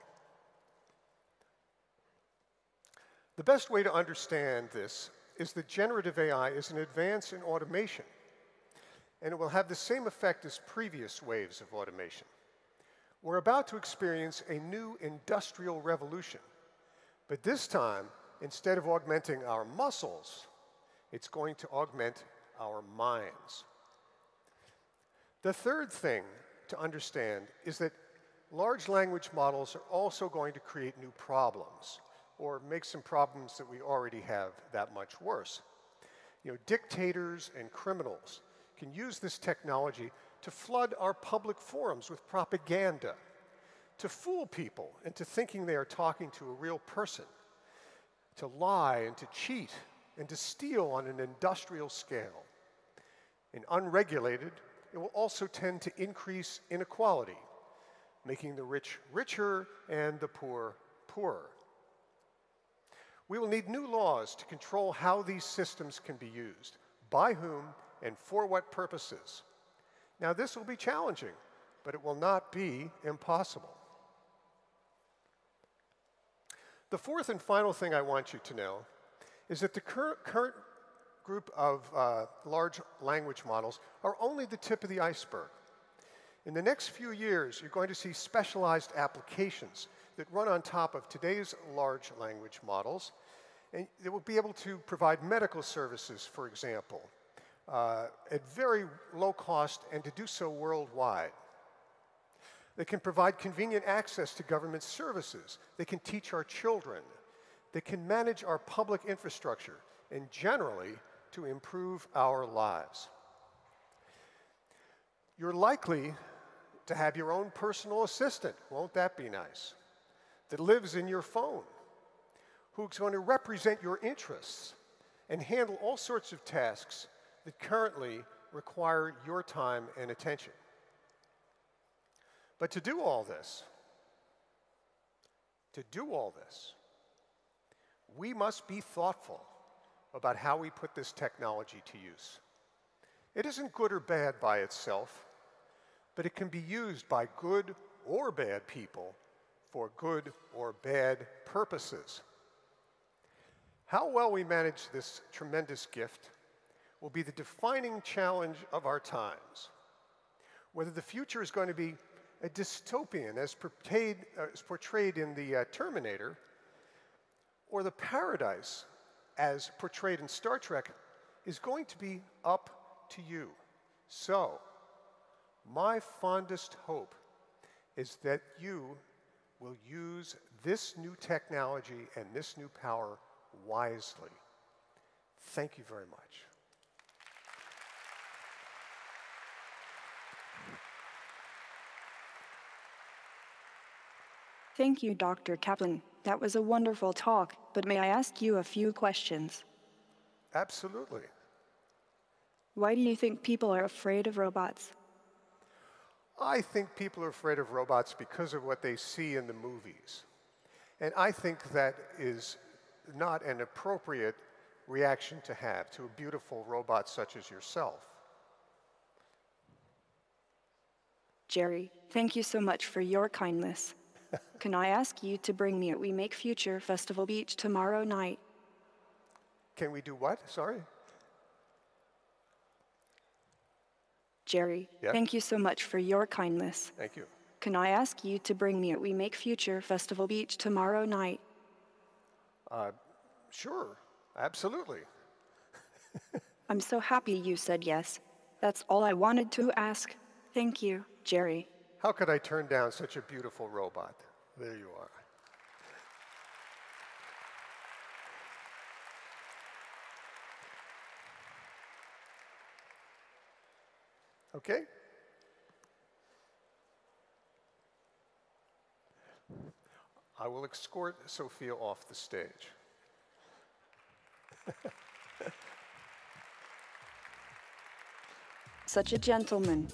O: The best way to understand this is that generative AI is an advance in automation, and it will have the same effect as previous waves of automation. We're about to experience a new industrial revolution, but this time, instead of augmenting our muscles, it's going to augment our minds. The third thing to understand is that large language models are also going to create new problems, or make some problems that we already have that much worse. You know, dictators and criminals can use this technology to flood our public forums with propaganda, to fool people into thinking they are talking to a real person, to lie and to cheat and to steal on an industrial scale. And unregulated, it will also tend to increase inequality, making the rich richer and the poor poorer. We will need new laws to control how these systems can be used, by whom and for what purposes. Now, this will be challenging, but it will not be impossible. The fourth and final thing I want you to know is that the current group of large language models are only the tip of the iceberg. In the next few years, you're going to see specialized applications that run on top of today's large language models, and they will be able to provide medical services, for example, at very low cost and to do so worldwide. They can provide convenient access to government services. They can teach our children. They can manage our public infrastructure and generally to improve our lives. You're likely to have your own personal assistant, won't that be nice, that lives in your phone, who's going to represent your interests and handle all sorts of tasks that currently require your time and attention. But to do all this, we must be thoughtful about how we put this technology to use. It isn't good or bad by itself, but it can be used by good or bad people for for good or bad purposes. How well we manage this tremendous gift will be the defining challenge of our times. Whether the future is going to be a dystopian as portrayed in the Terminator, or the paradise as portrayed in Star Trek, is going to be up to you. So, my fondest hope is that you will use this new technology and this new power wisely. Thank you very much.
N: Thank you, Dr. Kaplan. That was a wonderful talk, but may I ask you a few questions?
O: Absolutely.
N: Why do you think people are afraid of robots?
O: I think people are afraid of robots because of what they see in the movies. And I think that is not an appropriate reaction to have to a beautiful robot such as yourself.
N: Jerry, thank you so much for your kindness. Can I ask you to bring me at We Make Future Festival Beach tomorrow night?
O: Can we do what? Sorry?
N: Jerry,
O: Yep.
N: thank you so much for your kindness.
O: Thank you.
N: Can I ask you to bring me at We Make Future Festival Beach tomorrow night?
O: Sure, absolutely.
N: I'm so happy you said yes. That's all I wanted to ask. Thank you, Jerry.
O: How could I turn down such a beautiful robot? There you are. Okay? I will escort Sophia off the stage.
N: Such a gentleman.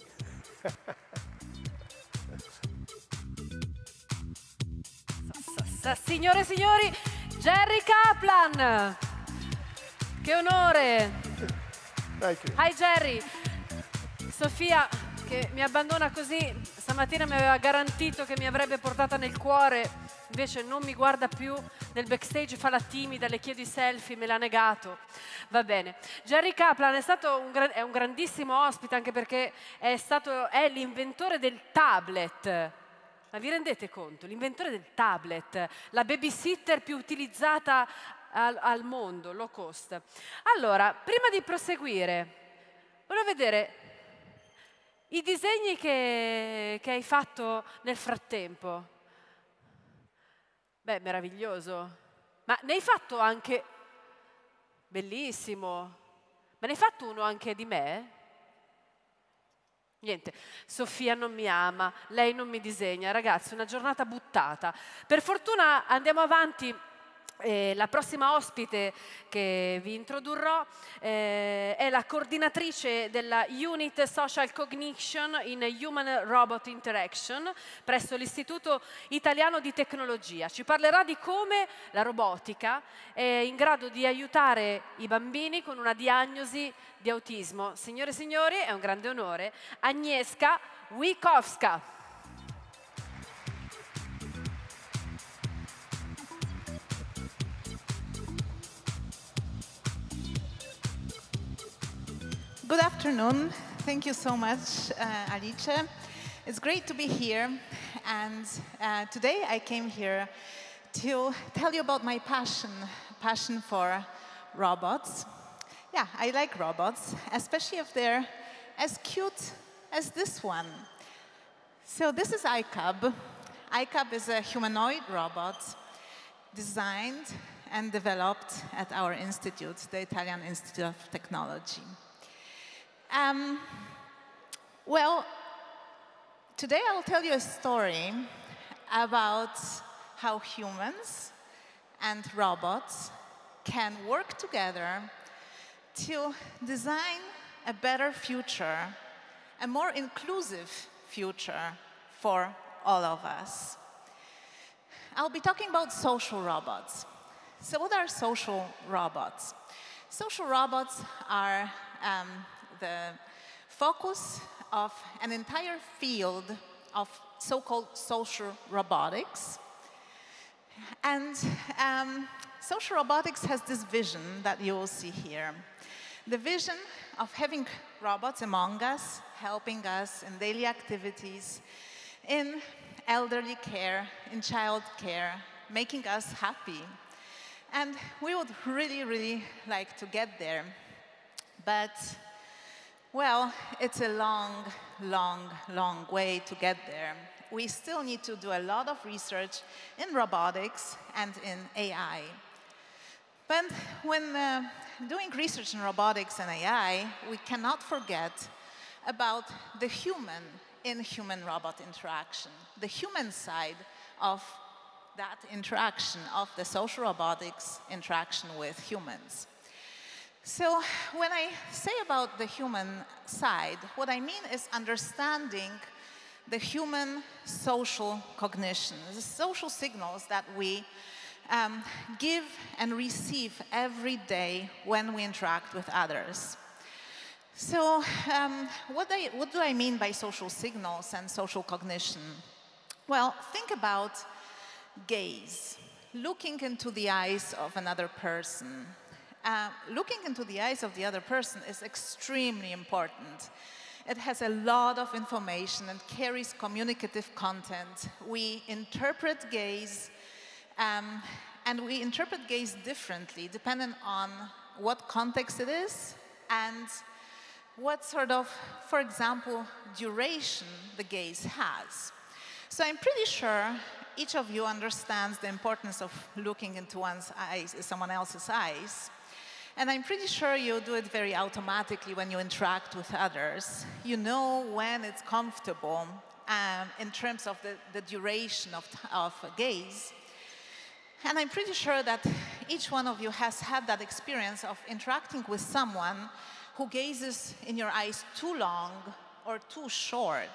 B: Signore e signori, Jerry Kaplan! Che onore!
O: Thank you.
B: Hi Jerry! Sofia, che mi abbandona così, stamattina mi aveva garantito che mi avrebbe portata nel cuore, invece non mi guarda più, nel backstage fa la timida, le chiedo i selfie, me l'ha negato. Va bene. Jerry Kaplan è un grandissimo ospite, anche perché è l'inventore del tablet. Ma vi rendete conto? L'inventore del tablet, la babysitter più utilizzata al mondo, low cost. Allora, prima di proseguire, volevo vedere i disegni che hai fatto nel frattempo. Beh, meraviglioso. Ma ne hai fatto anche... Bellissimo. Ma ne hai fatto uno anche di me? Niente, Sofia non mi ama, lei non mi disegna. Ragazzi, una giornata buttata. Per fortuna andiamo avanti. La prossima ospite che vi introdurrò è la coordinatrice della Unit Social Cognition in Human Robot Interaction presso l'Istituto Italiano di Tecnologia. Ci parlerà di come la robotica è in grado di aiutare i bambini con una diagnosi di autismo. Signore e signori, è un grande onore, Agnieszka Wikowska.
P: Good afternoon. Thank you so much, Alice. It's great to be here. And today I came here to tell you about my passion for robots. Yeah, I like robots, especially if they're as cute as this one. So this is iCub. iCub is a humanoid robot designed and developed at our institute, the Italian Institute of Technology. Well, today I'll tell you a story about how humans and robots can work together to design a better future, a more inclusive future for all of us. I'll be talking about social robots. So what are social robots? Social robots are the focus of an entire field of so-called social robotics. And social robotics has this vision that you will see here. The vision of having robots among us, helping us in daily activities, in elderly care, in child care, making us happy. And we would really, really like to get there. But, well, it's a long, long, long way to get there. We still need to do a lot of research in robotics and in AI. But when doing research in robotics and AI, we cannot forget about the human in human-robot interaction, the human side of that interaction, of the social robotics interaction with humans. So when I say about the human side, what I mean is understanding the human social cognition, the social signals that we give and receive every day when we interact with others. So what do I mean by social signals and social cognition? Well, think about gaze, looking into the eyes of another person. Looking into the eyes of the other person is extremely important. It has a lot of information and carries communicative content. We interpret gaze, and we interpret gaze differently depending on what context it is and what sort of, for example, duration the gaze has. So I'm pretty sure each of you understands the importance of looking into one's eyes, someone else's eyes. And I'm pretty sure you do it very automatically when you interact with others. You know when it's comfortable in terms of the duration of gaze. And I'm pretty sure that each one of you has had that experience of interacting with someone who gazes in your eyes too long or too short.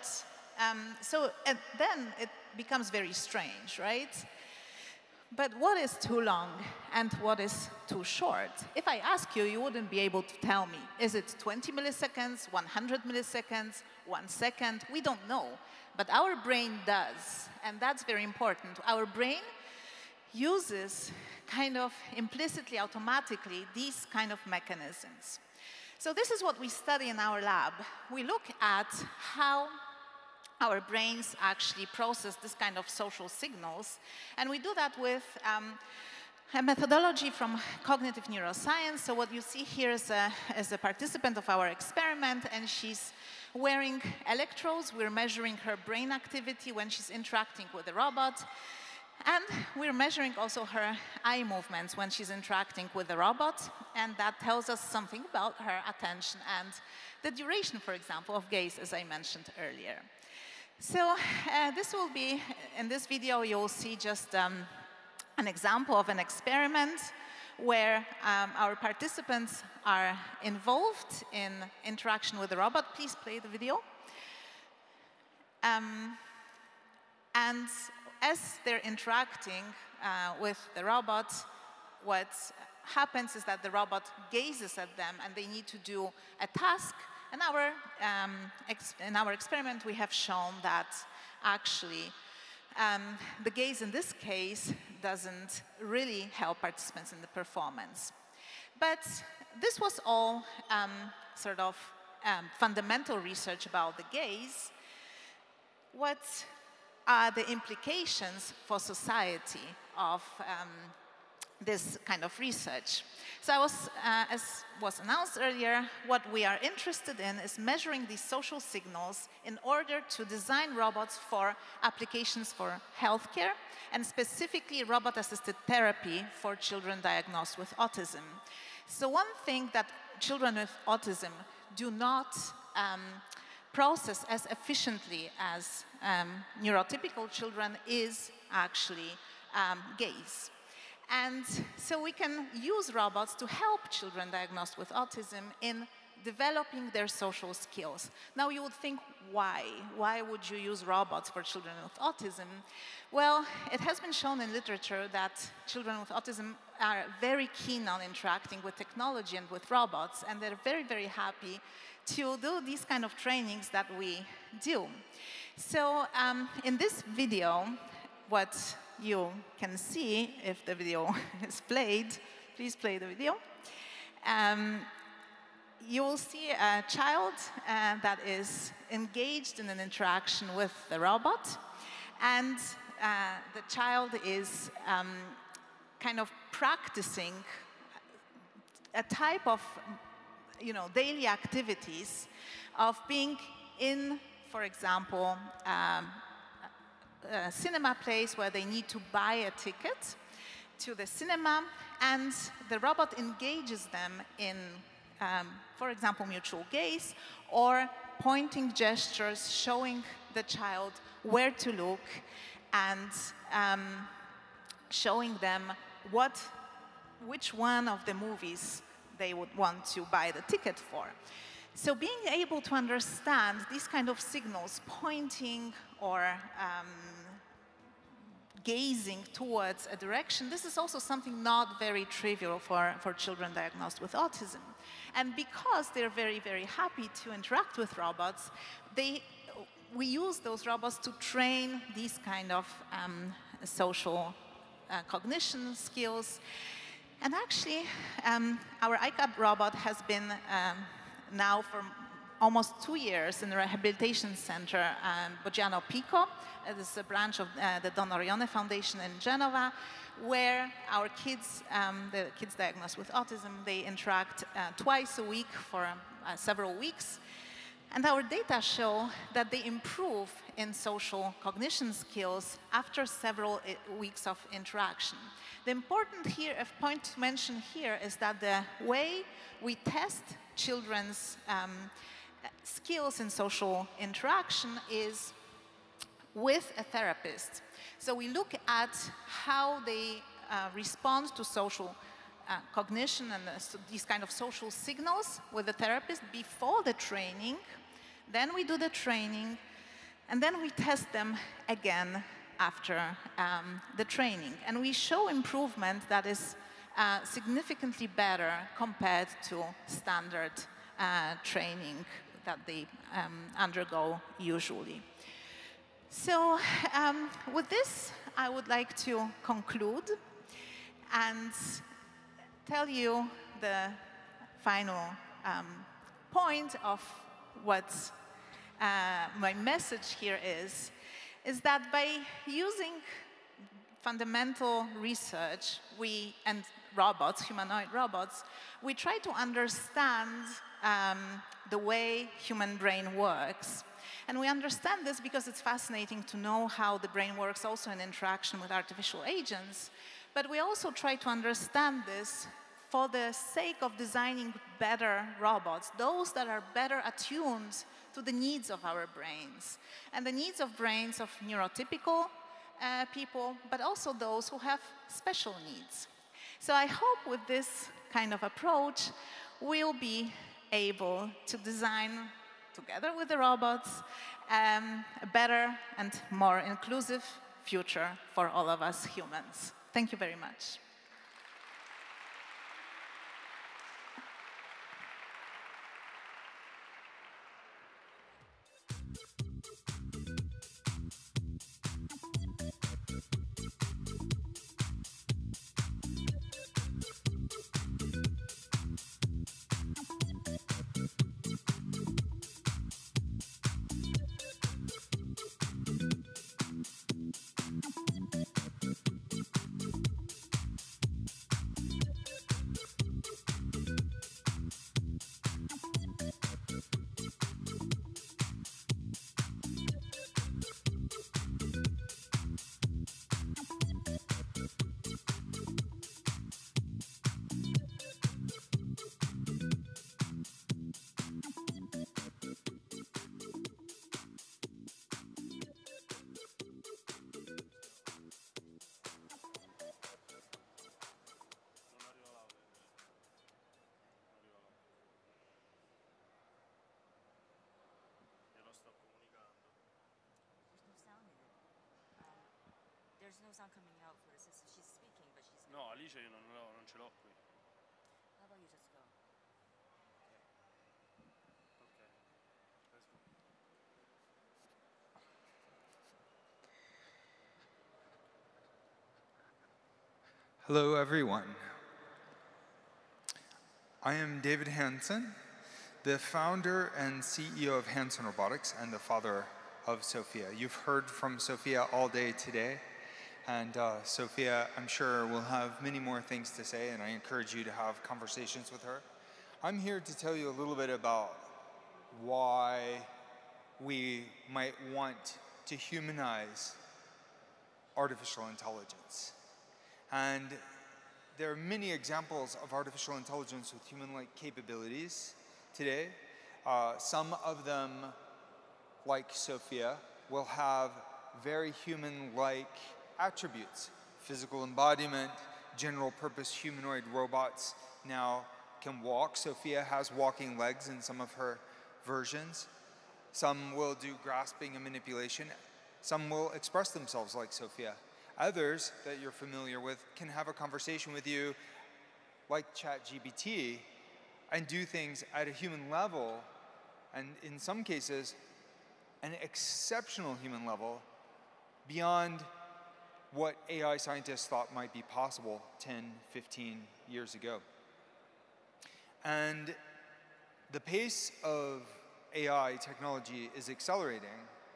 P: Then it becomes very strange, right? But what is too long and what is too short? If I ask you, you wouldn't be able to tell me. Is it 20 milliseconds, 100 milliseconds, 1 second? We don't know. But our brain does, and that's very important. Our brain uses kind of implicitly, automatically, these kind of mechanisms. So this is what we study in our lab. We look at how our brains actually process this kind of social signals. And we do that with a methodology from cognitive neuroscience. So what you see here is a participant of our experiment, and she's wearing electrodes. We're measuring her brain activity when she's interacting with the robot. And we're measuring also her eye movements when she's interacting with the robot. And that tells us something about her attention and the duration, for example, of gaze, as I mentioned earlier. So this will be, in this video, you'll see just an example of an experiment where our participants are involved in interaction with the robot. Please play the video. And as they're interacting with the robot, what happens is that the robot gazes at them and they need to do a task. And in our experiment, we have shown that actually the gaze in this case doesn't really help participants in the performance. But this was all sort of fundamental research about the gaze. What are the implications for society of this kind of research? So as was announced earlier, what we are interested in is measuring these social signals in order to design robots for applications for healthcare, and specifically robot-assisted therapy for children diagnosed with autism. So one thing that children with autism do not process as efficiently as neurotypical children is actually gaze. And so we can use robots to help children diagnosed with autism in developing their social skills. Now you would think, why? Why would you use robots for children with autism? Well, it has been shown in literature that children with autism are very keen on interacting with technology and with robots, and they're very, very happy to do these kind of trainings that we do. So in this video, what you can see if the video is played. Please play the video. You will see a child that is engaged in an interaction with the robot, and the child is kind of practicing a type of daily activities of being in, for example, a cinema place where they need to buy a ticket to the cinema, and the robot engages them in, for example, mutual gaze or pointing gestures, showing the child where to look and showing them which one of the movies they would want to buy the ticket for. So being able to understand these kind of signals, pointing or gazing towards a direction, this is also something not very trivial for children diagnosed with autism. And because they're very, very happy to interact with robots, we use those robots to train these kind of social cognition skills. And actually, our ICAP robot has been now for almost 2 years in the rehabilitation center, Boggiano Pico. This is a branch of the Don Orione Foundation in Genova, where our kids, the kids diagnosed with autism, they interact twice a week for several weeks. And our data show that they improve in social cognition skills after several weeks of interaction. The important point to mention here is that the way we test children's skills in social interaction is with a therapist. So we look at how they respond to social cognition and these kind of social signals with the therapist before the training. Then we do the training, and then we test them again after the training. And we show improvement that is significantly better compared to standard training that they undergo usually. So with this, I would like to conclude and tell you the final point of what my message here is that by using fundamental research, and robots, humanoid robots, we try to understand the way human brain works. And we understand this because it's fascinating to know how the brain works also in interaction with artificial agents. But we also try to understand this for the sake of designing better robots, those that are better attuned to the needs of our brains, and the needs of brains of neurotypical people, but also those who have special needs. So I hope with this kind of approach, we'll be able to design, together with the robots, a better and more inclusive future for all of us humans. Thank you very much.
Q: There's no sound coming out for the sister. She's speaking, but she's...
R: No, Alice io non ce l'ho qui.
Q: How about you just go?
R: Okay. Let's go.
S: Hello, everyone. I am David Hansen, the founder and CEO of Hansen Robotics and the father of Sophia. You've heard from Sophia all day today, and Sophia, I'm sure, will have many more things to say, and I encourage you to have conversations with her. I'm here to tell you a little bit about why we might want to humanize artificial intelligence. And there are many examples of artificial intelligence with human-like capabilities today. Some of them, like Sophia, will have very human-like attributes. Physical embodiment, general-purpose humanoid robots now can walk. Sophia has walking legs in some of her versions. Some will do grasping and manipulation. Some will express themselves like Sophia. Others that you're familiar with can have a conversation with you like ChatGPT and do things at a human level, and in some cases, an exceptional human level beyond what AI scientists thought might be possible 10, 15 years ago. And the pace of AI technology is accelerating.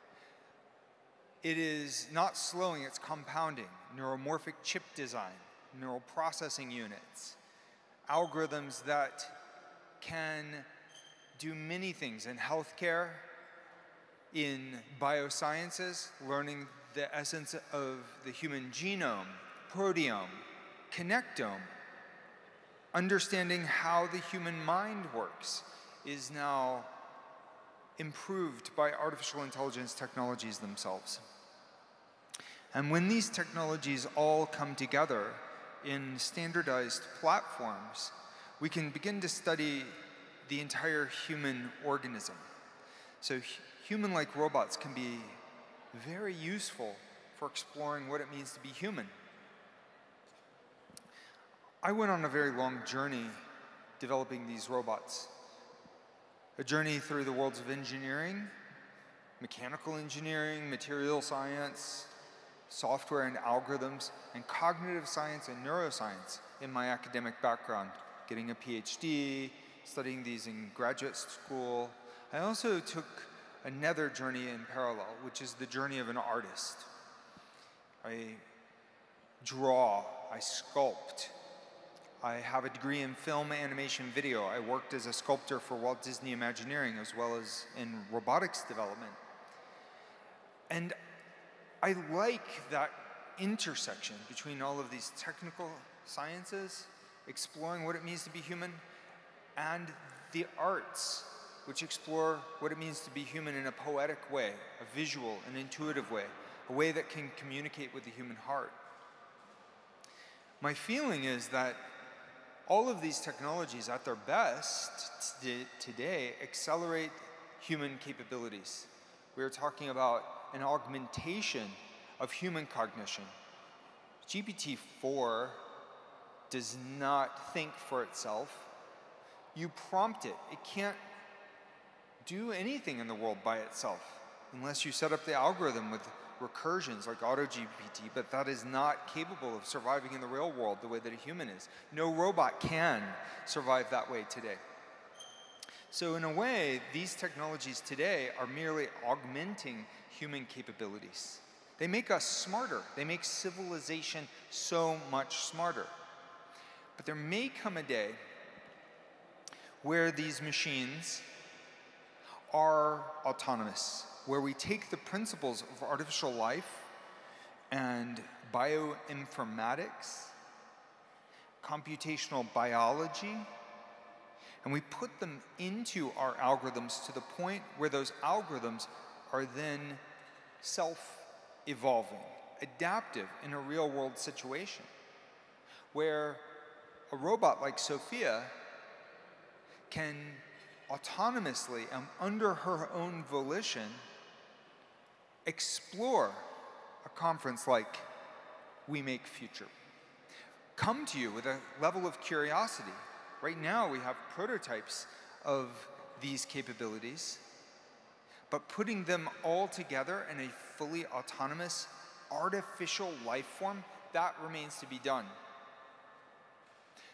S: It is not slowing, it's compounding. Neuromorphic chip design, neural processing units, algorithms that can do many things in healthcare, in biosciences, learning the essence of the human genome, proteome, connectome, understanding how the human mind works is now improved by artificial intelligence technologies themselves. And when these technologies all come together in standardized platforms, we can begin to study the entire human organism. So human-like robots can be very useful for exploring what it means to be human. I went on a very long journey developing these robots. A journey through the worlds of engineering, mechanical engineering, material science, software and algorithms, and cognitive science and neuroscience in my academic background, getting a PhD, studying these in graduate school. I also took another journey in parallel, which is the journey of an artist. I draw, I sculpt. I have a degree in film, animation, video. I worked as a sculptor for Walt Disney Imagineering as well as in robotics development. And I like that intersection between all of these technical sciences, exploring what it means to be human, and the arts, which explore what it means to be human in a poetic way, a visual, an intuitive way, a way that can communicate with the human heart. My feeling is that all of these technologies at their best today accelerate human capabilities. We are talking about an augmentation of human cognition. GPT-4 does not think for itself. You prompt it. It can't do anything in the world by itself unless you set up the algorithm with recursions like AutoGPT, but that is not capable of surviving in the real world the way that a human is. No robot can survive that way today. So in a way, these technologies today are merely augmenting human capabilities. They make us smarter. They make civilization so much smarter. But there may come a day where these machines are autonomous, where we take the principles of artificial life and bioinformatics, computational biology, and we put them into our algorithms to the point where those algorithms are then self-evolving, adaptive in a real-world situation, where a robot like Sophia can autonomously and under her own volition explore a conference like We Make Future. Come to you with a level of curiosity. Right now we have prototypes of these capabilities, but putting them all together in a fully autonomous artificial life form, that remains to be done.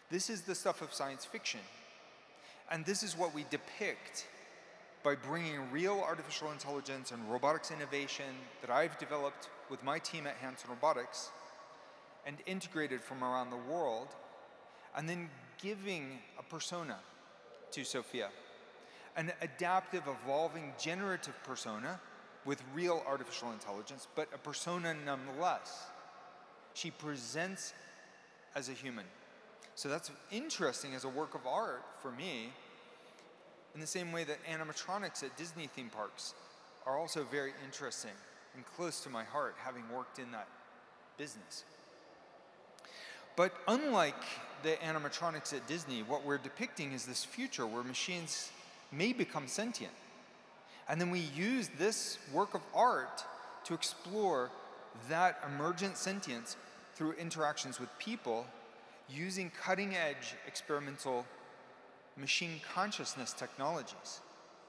S: This is the stuff of science fiction. And this is what we depict by bringing real artificial intelligence and robotics innovation that I've developed with my team at Hanson Robotics and integrated from around the world, and then giving a persona to Sophia, an adaptive, evolving, generative persona with real artificial intelligence, but a persona nonetheless. She presents as a human. So that's interesting as a work of art for me, in the same way that animatronics at Disney theme parks are also very interesting and close to my heart, having worked in that business. But unlike the animatronics at Disney, what we're depicting is this future where machines may become sentient. And then we use this work of art to explore that emergent sentience through interactions with people using cutting-edge experimental machine consciousness technologies.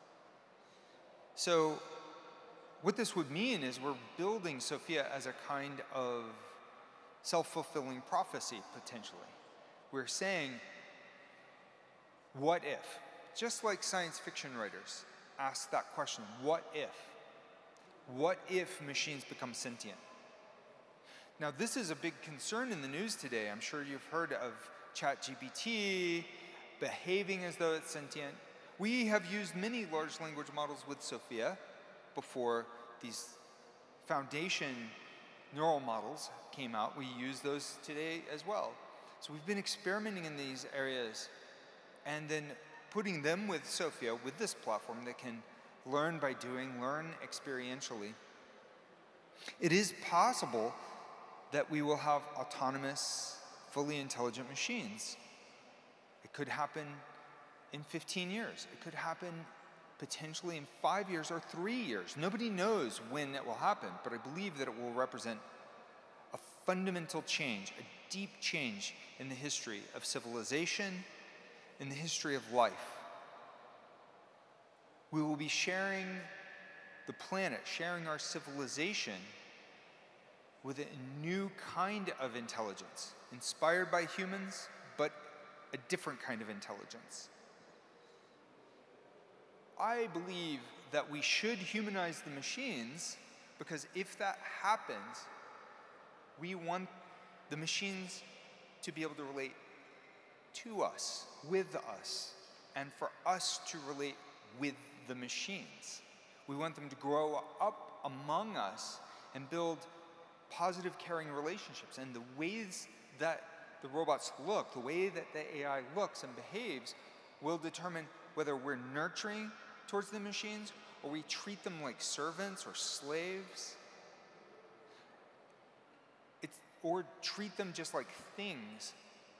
S: So what this would mean is we're building Sophia as a kind of self-fulfilling prophecy, potentially. We're saying, what if? Just like science fiction writers ask that question, what if? What if machines become sentient? Now, this is a big concern in the news today. I'm sure you've heard of ChatGPT behaving as though it's sentient. We have used many large language models with Sophia before these foundation neural models came out. We use those today as well. So we've been experimenting in these areas and then putting them with Sophia, with this platform that can learn by doing, learn experientially. It is possible that we will have autonomous, fully intelligent machines. It could happen in 15 years. It could happen potentially in 5 years or 3 years. Nobody knows when it will happen, but I believe that it will represent a fundamental change, a deep change in the history of civilization, in the history of life. We will be sharing the planet, sharing our civilization with a new kind of intelligence, inspired by humans, but a different kind of intelligence. I believe that we should humanize the machines because if that happens, we want the machines to be able to relate to us, with us, and for us to relate with the machines. We want them to grow up among us and build positive, caring relationships. And the ways that the robots look, the way that the AI looks and behaves, will determine whether we're nurturing towards the machines or we treat them like servants or slaves, or treat them just like things.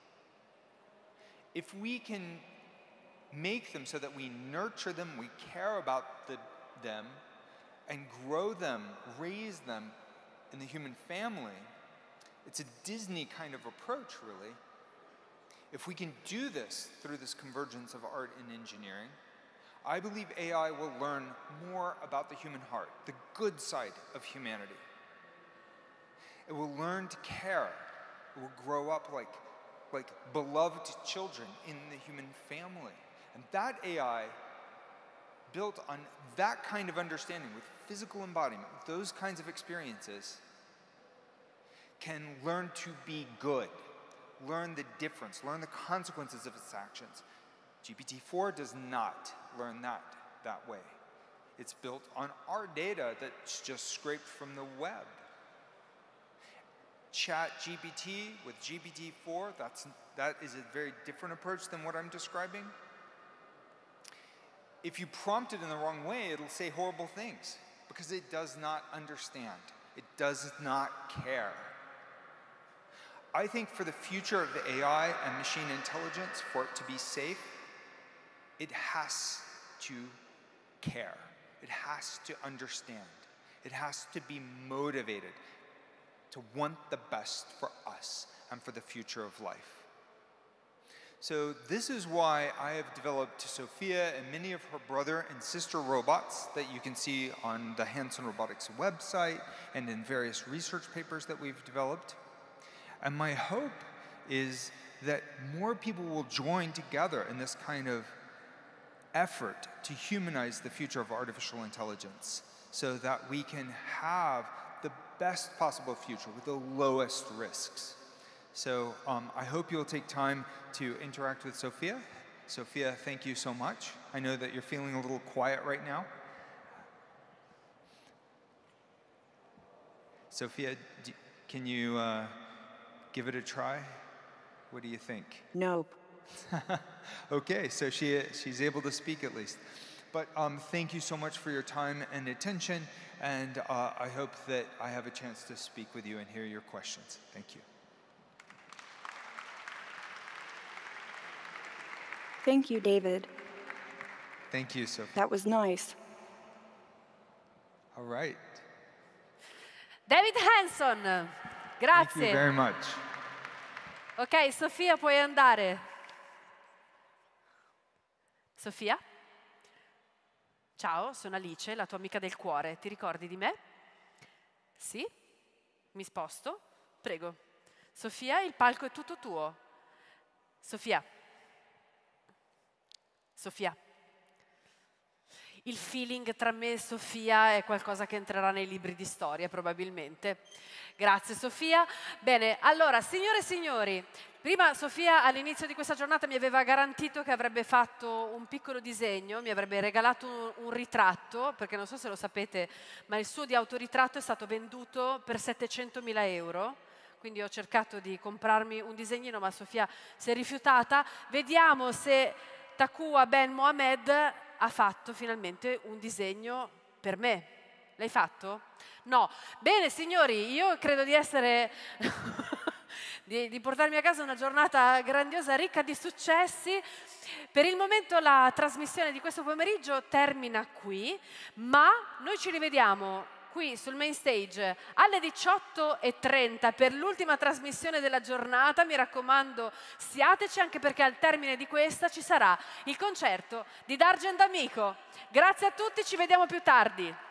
S: If we can make them so that we nurture them, we care about them, and grow them, raise them in the human family, it's a Disney kind of approach, really. If we can do this through this convergence of art and engineering, I believe AI will learn more about the human heart, the good side of humanity. It will learn to care. It will grow up like beloved children in the human family. And that AI, built on that kind of understanding with physical embodiment, with those kinds of experiences, can learn to be good, learn the difference, learn the consequences of its actions. GPT-4 does not learn that way. It's built on our data that's just scraped from the web. ChatGPT with GPT-4, that is a very different approach than what I'm describing. If you prompt it in the wrong way, it'll say horrible things because it does not understand. It does not care. I think for the future of the AI and machine intelligence, for it to be safe, it has to care. It has to understand. It has to be motivated to want the best for us and for the future of life. So this is why I have developed Sophia and many of her brother and sister robots that you can see on the Hanson Robotics website and in various research papers that we've developed. And my hope is that more people will join together in this kind of effort to humanize the future of artificial intelligence so that we can have the best possible future with the lowest risks. So I hope you'll take time to interact with Sophia. Sophia, thank you so much. I know that you're feeling a little quiet right now. Sophia, can you give it a try? What do you think?
N: Nope.
S: Okay, so she's able to speak at least. But thank you so much for your time and attention, and I hope that I have a chance to speak with you and hear your questions. Thank you.
N: Thank you, David.
S: Thank you, Sophia.
N: That was nice.
S: All right.
B: David Hanson,
S: Thank you
B: grazie.
S: very much.
B: Ok, Sofia, puoi andare. Sofia? Ciao, sono Alice, la tua amica del cuore. Ti ricordi di me? Sì? Mi sposto? Prego. Sofia, il palco è tutto tuo. Sofia. Sofia. Il feeling tra me e Sofia è qualcosa che entrerà nei libri di storia, probabilmente. Grazie, Sofia. Bene, allora, signore e signori, prima Sofia all'inizio di questa giornata mi aveva garantito che avrebbe fatto un piccolo disegno, mi avrebbe regalato un ritratto, perché non so se lo sapete, ma il suo di autoritratto è stato venduto per 700.000 euro. Quindi ho cercato di comprarmi un disegnino, ma Sofia si è rifiutata. Vediamo se Taqwa Ben Mohamed ha fatto finalmente un disegno per me. L'hai fatto? No. Bene, signori, io credo di essere... di portarmi a casa una giornata grandiosa, ricca di successi. Per il momento la trasmissione di questo pomeriggio termina qui, ma noi ci rivediamo qui sul main stage alle 18:30 per l'ultima trasmissione della giornata. Mi raccomando, siateci, anche perché al termine di questa ci sarà il concerto di D'Argent Amico. Grazie a tutti, ci vediamo più tardi.